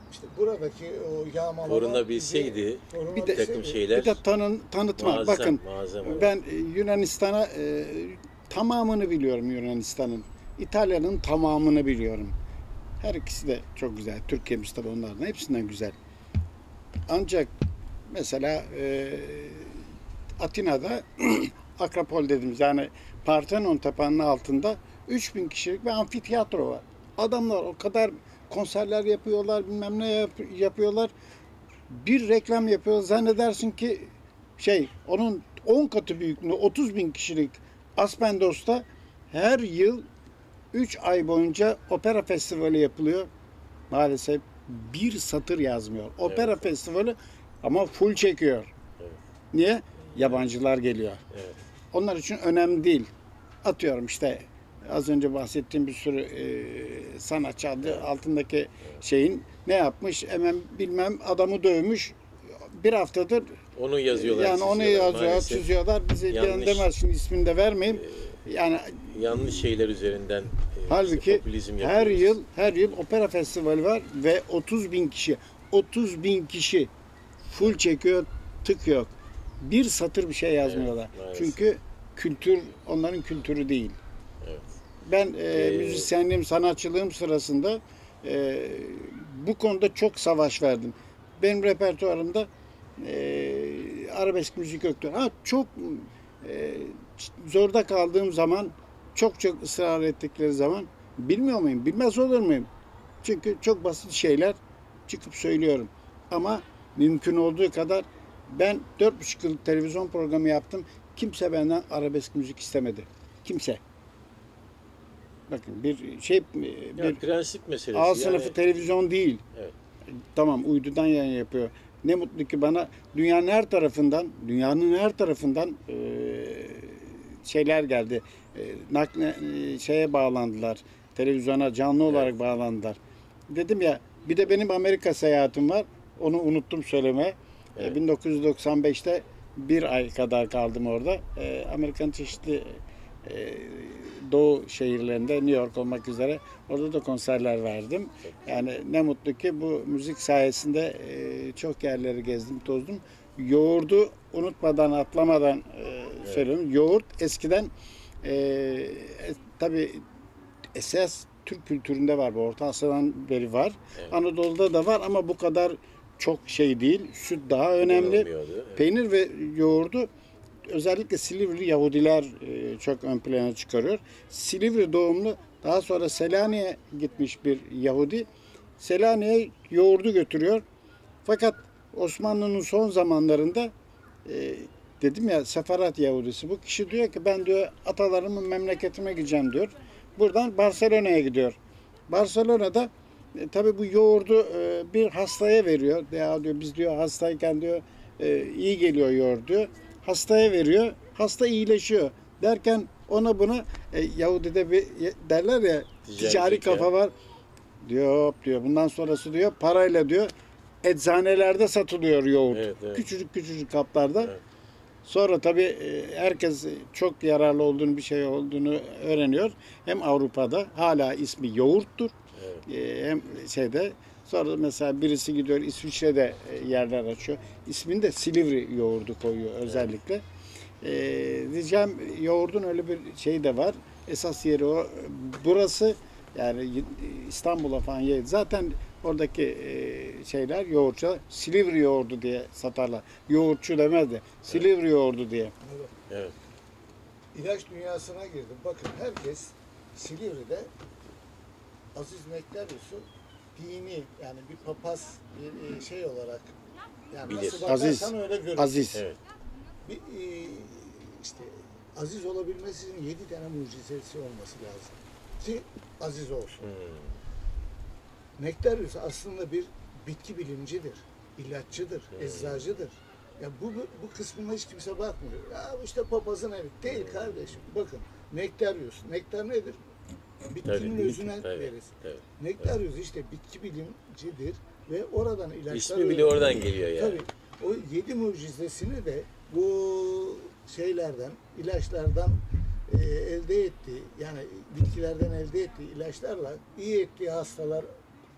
işte buradaki o yağmalama Korunabilseydi bizi- bir takım şeyler Bir de tanın, tanıtma. muazzam, Bakın muazzam olur. ben e, Yunanistan'a e, tamamını biliyorum Yunanistan'ın. İtalya'nın tamamını biliyorum. Her ikisi de çok güzel. Türkiye'miz tabii onlardan hepsinden güzel. Ancak mesela e, Atina'da Akropol dediğimiz yani Parthenon Tepe'nin altında üç bin kişilik bir amfiteyatro var. Adamlar o kadar konserler yapıyorlar, bilmem ne yap- yapıyorlar. Bir reklam yapıyor. Zannedersin ki şey onun on katı büyüklüğünde otuz bin kişilik Aspendos'ta her yıl üç ay boyunca opera festivali yapılıyor. Maalesef bir satır yazmıyor. Opera Evet. festivali ama full çekiyor. Evet. Niye? Yabancılar geliyor. Evet. Onlar için önemli değil. Atıyorum işte az önce bahsettiğim bir sürü e, sanatçı adı Evet. altındaki şeyin ne yapmış? Hemen bilmem adamı dövmüş. Bir haftadır Onu yazıyorlar, yani onu çiziyorlar yazıyor, maalesef. çiziyorlar. Bizi Yanlış. ilgilendirmez. Şimdi ismini de vermeyeyim. Yani Yanlış şeyler üzerinden e, halbuki işte popülizm her yapıyoruz. yıl her yıl opera festivali var ve otuz bin kişi otuz bin kişi full çekiyor, tık yok. Bir satır bir şey yazmıyorlar. Evet, maalesef. Çünkü kültür onların kültürü değil. Evet. Ben e, Ee, müzisyenliğim, sanatçılığım sırasında e, bu konuda çok savaş verdim. Benim repertuarımda e, arabesk müzik yoktu. Ha çok e, zorda kaldığım zaman, çok çok ısrar ettikleri zaman bilmiyor muyum? Bilmez olur muyum? Çünkü çok basit şeyler çıkıp söylüyorum. Ama mümkün olduğu kadar ben dört buçuk yıllık televizyon programı yaptım. Kimse benden arabesk müzik istemedi. Kimse. Bakın bir şey Ya bir prensip meselesi. A sınıfı yani, televizyon değil. Evet. Tamam uydudan yayın yapıyor. Ne mutlu ki bana dünyanın her tarafından, dünyanın her tarafından e, şeyler geldi. E, nakle e, şeye bağlandılar. Televizyona canlı olarak Evet. bağlandılar. Dedim ya bir de benim Amerika seyahatim var. Onu unuttum söylemeye. E, Evet. bin dokuz yüz doksan beşte bir ay kadar kaldım orada. E, Amerika'nın çeşitli e, doğu şehirlerinde New York olmak üzere orada da konserler verdim. Yani ne mutlu ki bu müzik sayesinde e, çok yerleri gezdim, tozdum. Yoğurdu unutmadan, atlamadan e, söylüyorum. Yoğurt eskiden e, e, tabii esas Türk kültüründe var. Bu Orta Asya'dan beri var. Evet. Anadolu'da da var ama bu kadar çok şey değil. Süt daha önemli. Kullanılmıyordu, evet. Peynir ve yoğurdu özellikle Silivri Yahudiler e, çok ön plana çıkarıyor. Silivri doğumlu daha sonra Selanik'e gitmiş bir Yahudi. Selanik'e yoğurdu götürüyor. Fakat Osmanlı'nın son zamanlarında e, dedim ya Sefarat Yahudisi bu kişi diyor ki ben diyor atalarımın memleketime gideceğim diyor. Buradan Barcelona'ya gidiyor. Barcelona'da e, tabii bu yoğurdu e, bir hastaya veriyor. Ya diyor biz diyor hastayken diyor e, iyi geliyor yoğurt diyor. Hastaya veriyor. Hasta iyileşiyor. Derken ona buna e, Yahudi'de bir derler ya Ticari ticari zeka. kafa var. Diyor hop diyor bundan sonrası diyor parayla diyor eczanelerde satılıyor yoğurt. Evet, evet. Küçücük küçücük kaplarda. Evet. Sonra tabii e, herkes çok yararlı olduğunu bir şey olduğunu öğreniyor. Hem Avrupa'da hala ismi yoğurttur. Evet. E, Hem şeyde sonra mesela birisi gidiyor İsviçre'de e, yerler açıyor. İsmini de Silivri yoğurdu koyuyor özellikle. E, diyeceğim yoğurdun öyle bir şey de var. Esas yeri o. Burası yani İstanbul'a falan yer. Zaten oradaki e, şeyler yoğurtçu Silivri yoğurdu diye satarlar. Yoğurtçu demez de Silivri yoğurdu diye. Evet. Evet. İlaç dünyasına girdim. Bakın herkes Silivri'de Aziz Nektaryus'u dini yani bir papaz bir e, şey olarak yani Bilir. nasıl Aziz. bakarsan öyle görür. Aziz. Evet. Bir, e, işte aziz olabilmesi için yedi tane mucizesi olması lazım. Ki aziz olsun. Hmm. Nektaryus aslında bir bitki bilimcidir, ilaççıdır, Hmm. eczacıdır. Ya bu, bu bu kısmına hiç kimse bakmıyor. Ya işte papazın evi. Değil kardeşim. Bakın Nektaryus. Nektar nedir? Bitkinin Tabii, özüne evet, veririz. evet. Nektaryus işte bitki bilimcidir ve oradan ilaçlar İsmi bile oradan geliyor yani. Tabii. O yedi mucizesini de bu şeylerden, ilaçlardan e, elde ettiği, yani bitkilerden elde ettiği ilaçlarla iyi ettiği hastalar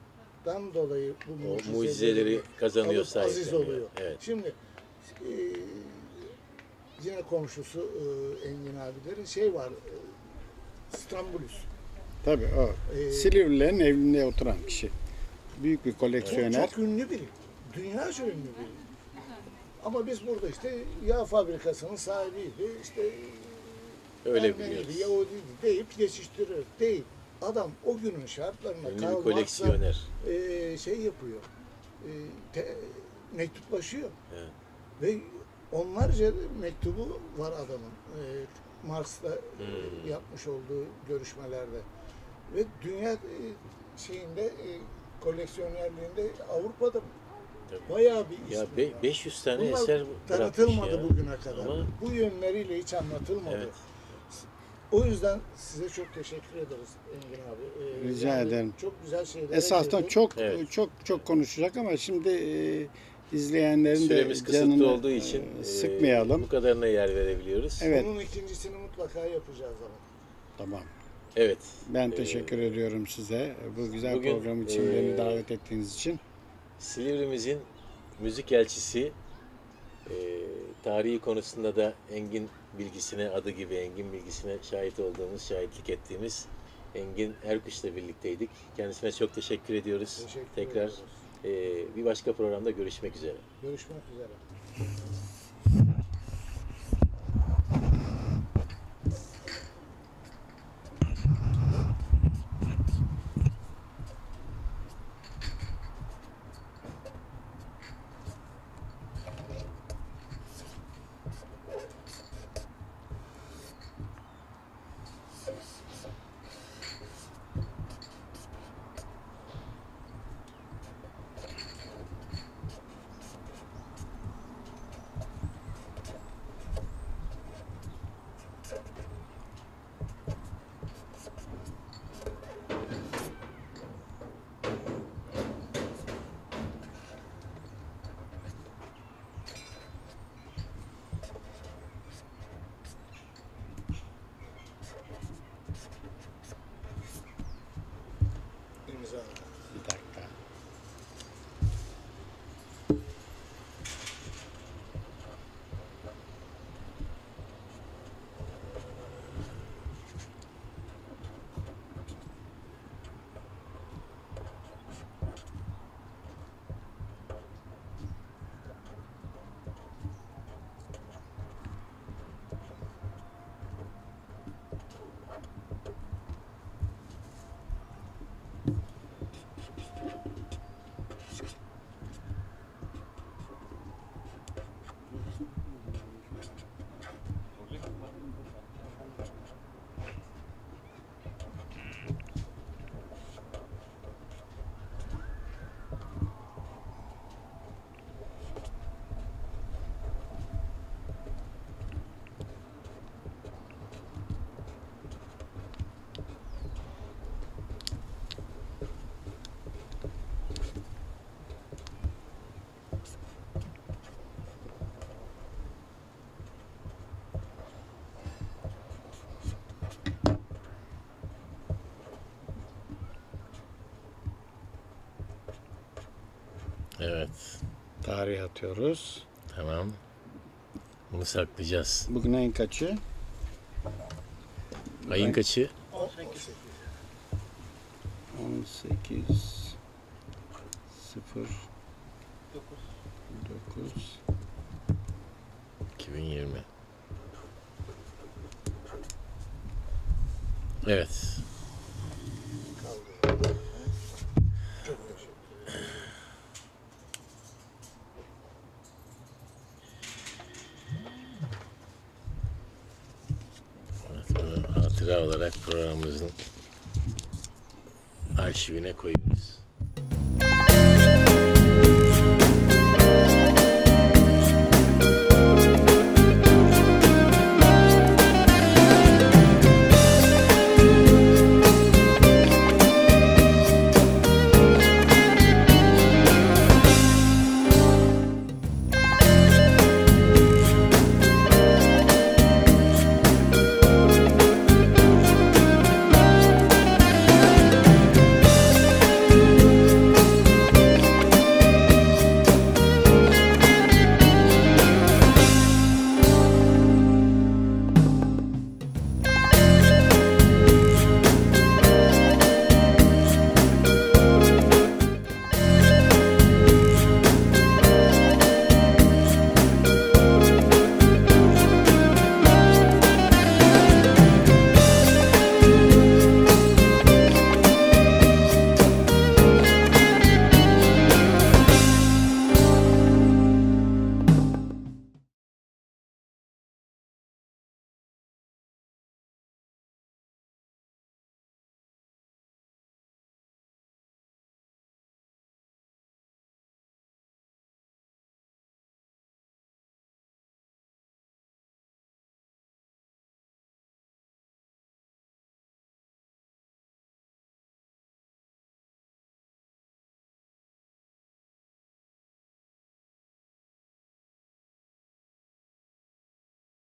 olmaktan dolayı bu O mucizeleri mucizeleri kazanıyor, alıp aziz sahipleniyor. oluyor. Evet. Şimdi e, yine komşusu e, Engin abilerin şey var, e, İstanbulüs. Tabii o. Ee, Silivrilerin evinde oturan kişi. Büyük bir O koleksiyoner. çok ünlü biri. Dünyaca ünlü biri. Ama biz burada işte yağ fabrikasının sahibiydi, işte Öyle Ermeniydi, biliyoruz. Yahudiydi deyip geçiştiriyor. Değil. Adam o günün şartlarına Ünlü bir Karl koleksiyoner. Marx'a, e, şey yapıyor, e, te- mektuplaşıyor. Evet. Ve onlarca mektubu var adamın. E, Marx'la e, Hmm. yapmış olduğu görüşmelerde. Ve dünya e, şeyinde e, koleksiyonerliğinde Avrupa'da Tabii. bayağı bir ismi Ya var. be- beş yüz tane Bunlar eser tanıtılmadı bırakmış ya. bugüne kadar. Ama Bu yönleriyle hiç anlatılmadı. evet. O yüzden size çok teşekkür ederiz Engin abi. Ee, Rica ederim. Çok güzel şeyler. Esasında çok Evet. çok çok konuşacak ama şimdi e, izleyenlerin Süremiz de kısıtlı canını olduğu için e, e, sıkmayalım. bu kadarına yer verebiliyoruz. Evet. Bunun ikincisini mutlaka yapacağız ama. Tamam. Evet. Ben Ee, teşekkür ediyorum size bu güzel bugün, program için e, beni davet ettiğiniz için. Silivri'mizin müzik elçisi, e, tarihi konusunda da Engin bilgisine, adı gibi Engin bilgisine şahit olduğumuz, şahitlik ettiğimiz Engin Erkuş'la birlikteydik. Kendisine çok teşekkür ediyoruz. Teşekkür Tekrar ediyoruz. e, bir başka programda görüşmek üzere. Görüşmek üzere. İmza. Bir dakika. Evet. Tarih atıyoruz. Tamam. Bunu saklayacağız. Bugün ayın kaçı? Ayın kaçı? on sekiz. on sekiz sıfır dokuz iki bin yirmi. Evet. Kaldı. Çok teşekkür ederim. Evet, bunu hatıra olarak programımızın arşivine koyuyoruz.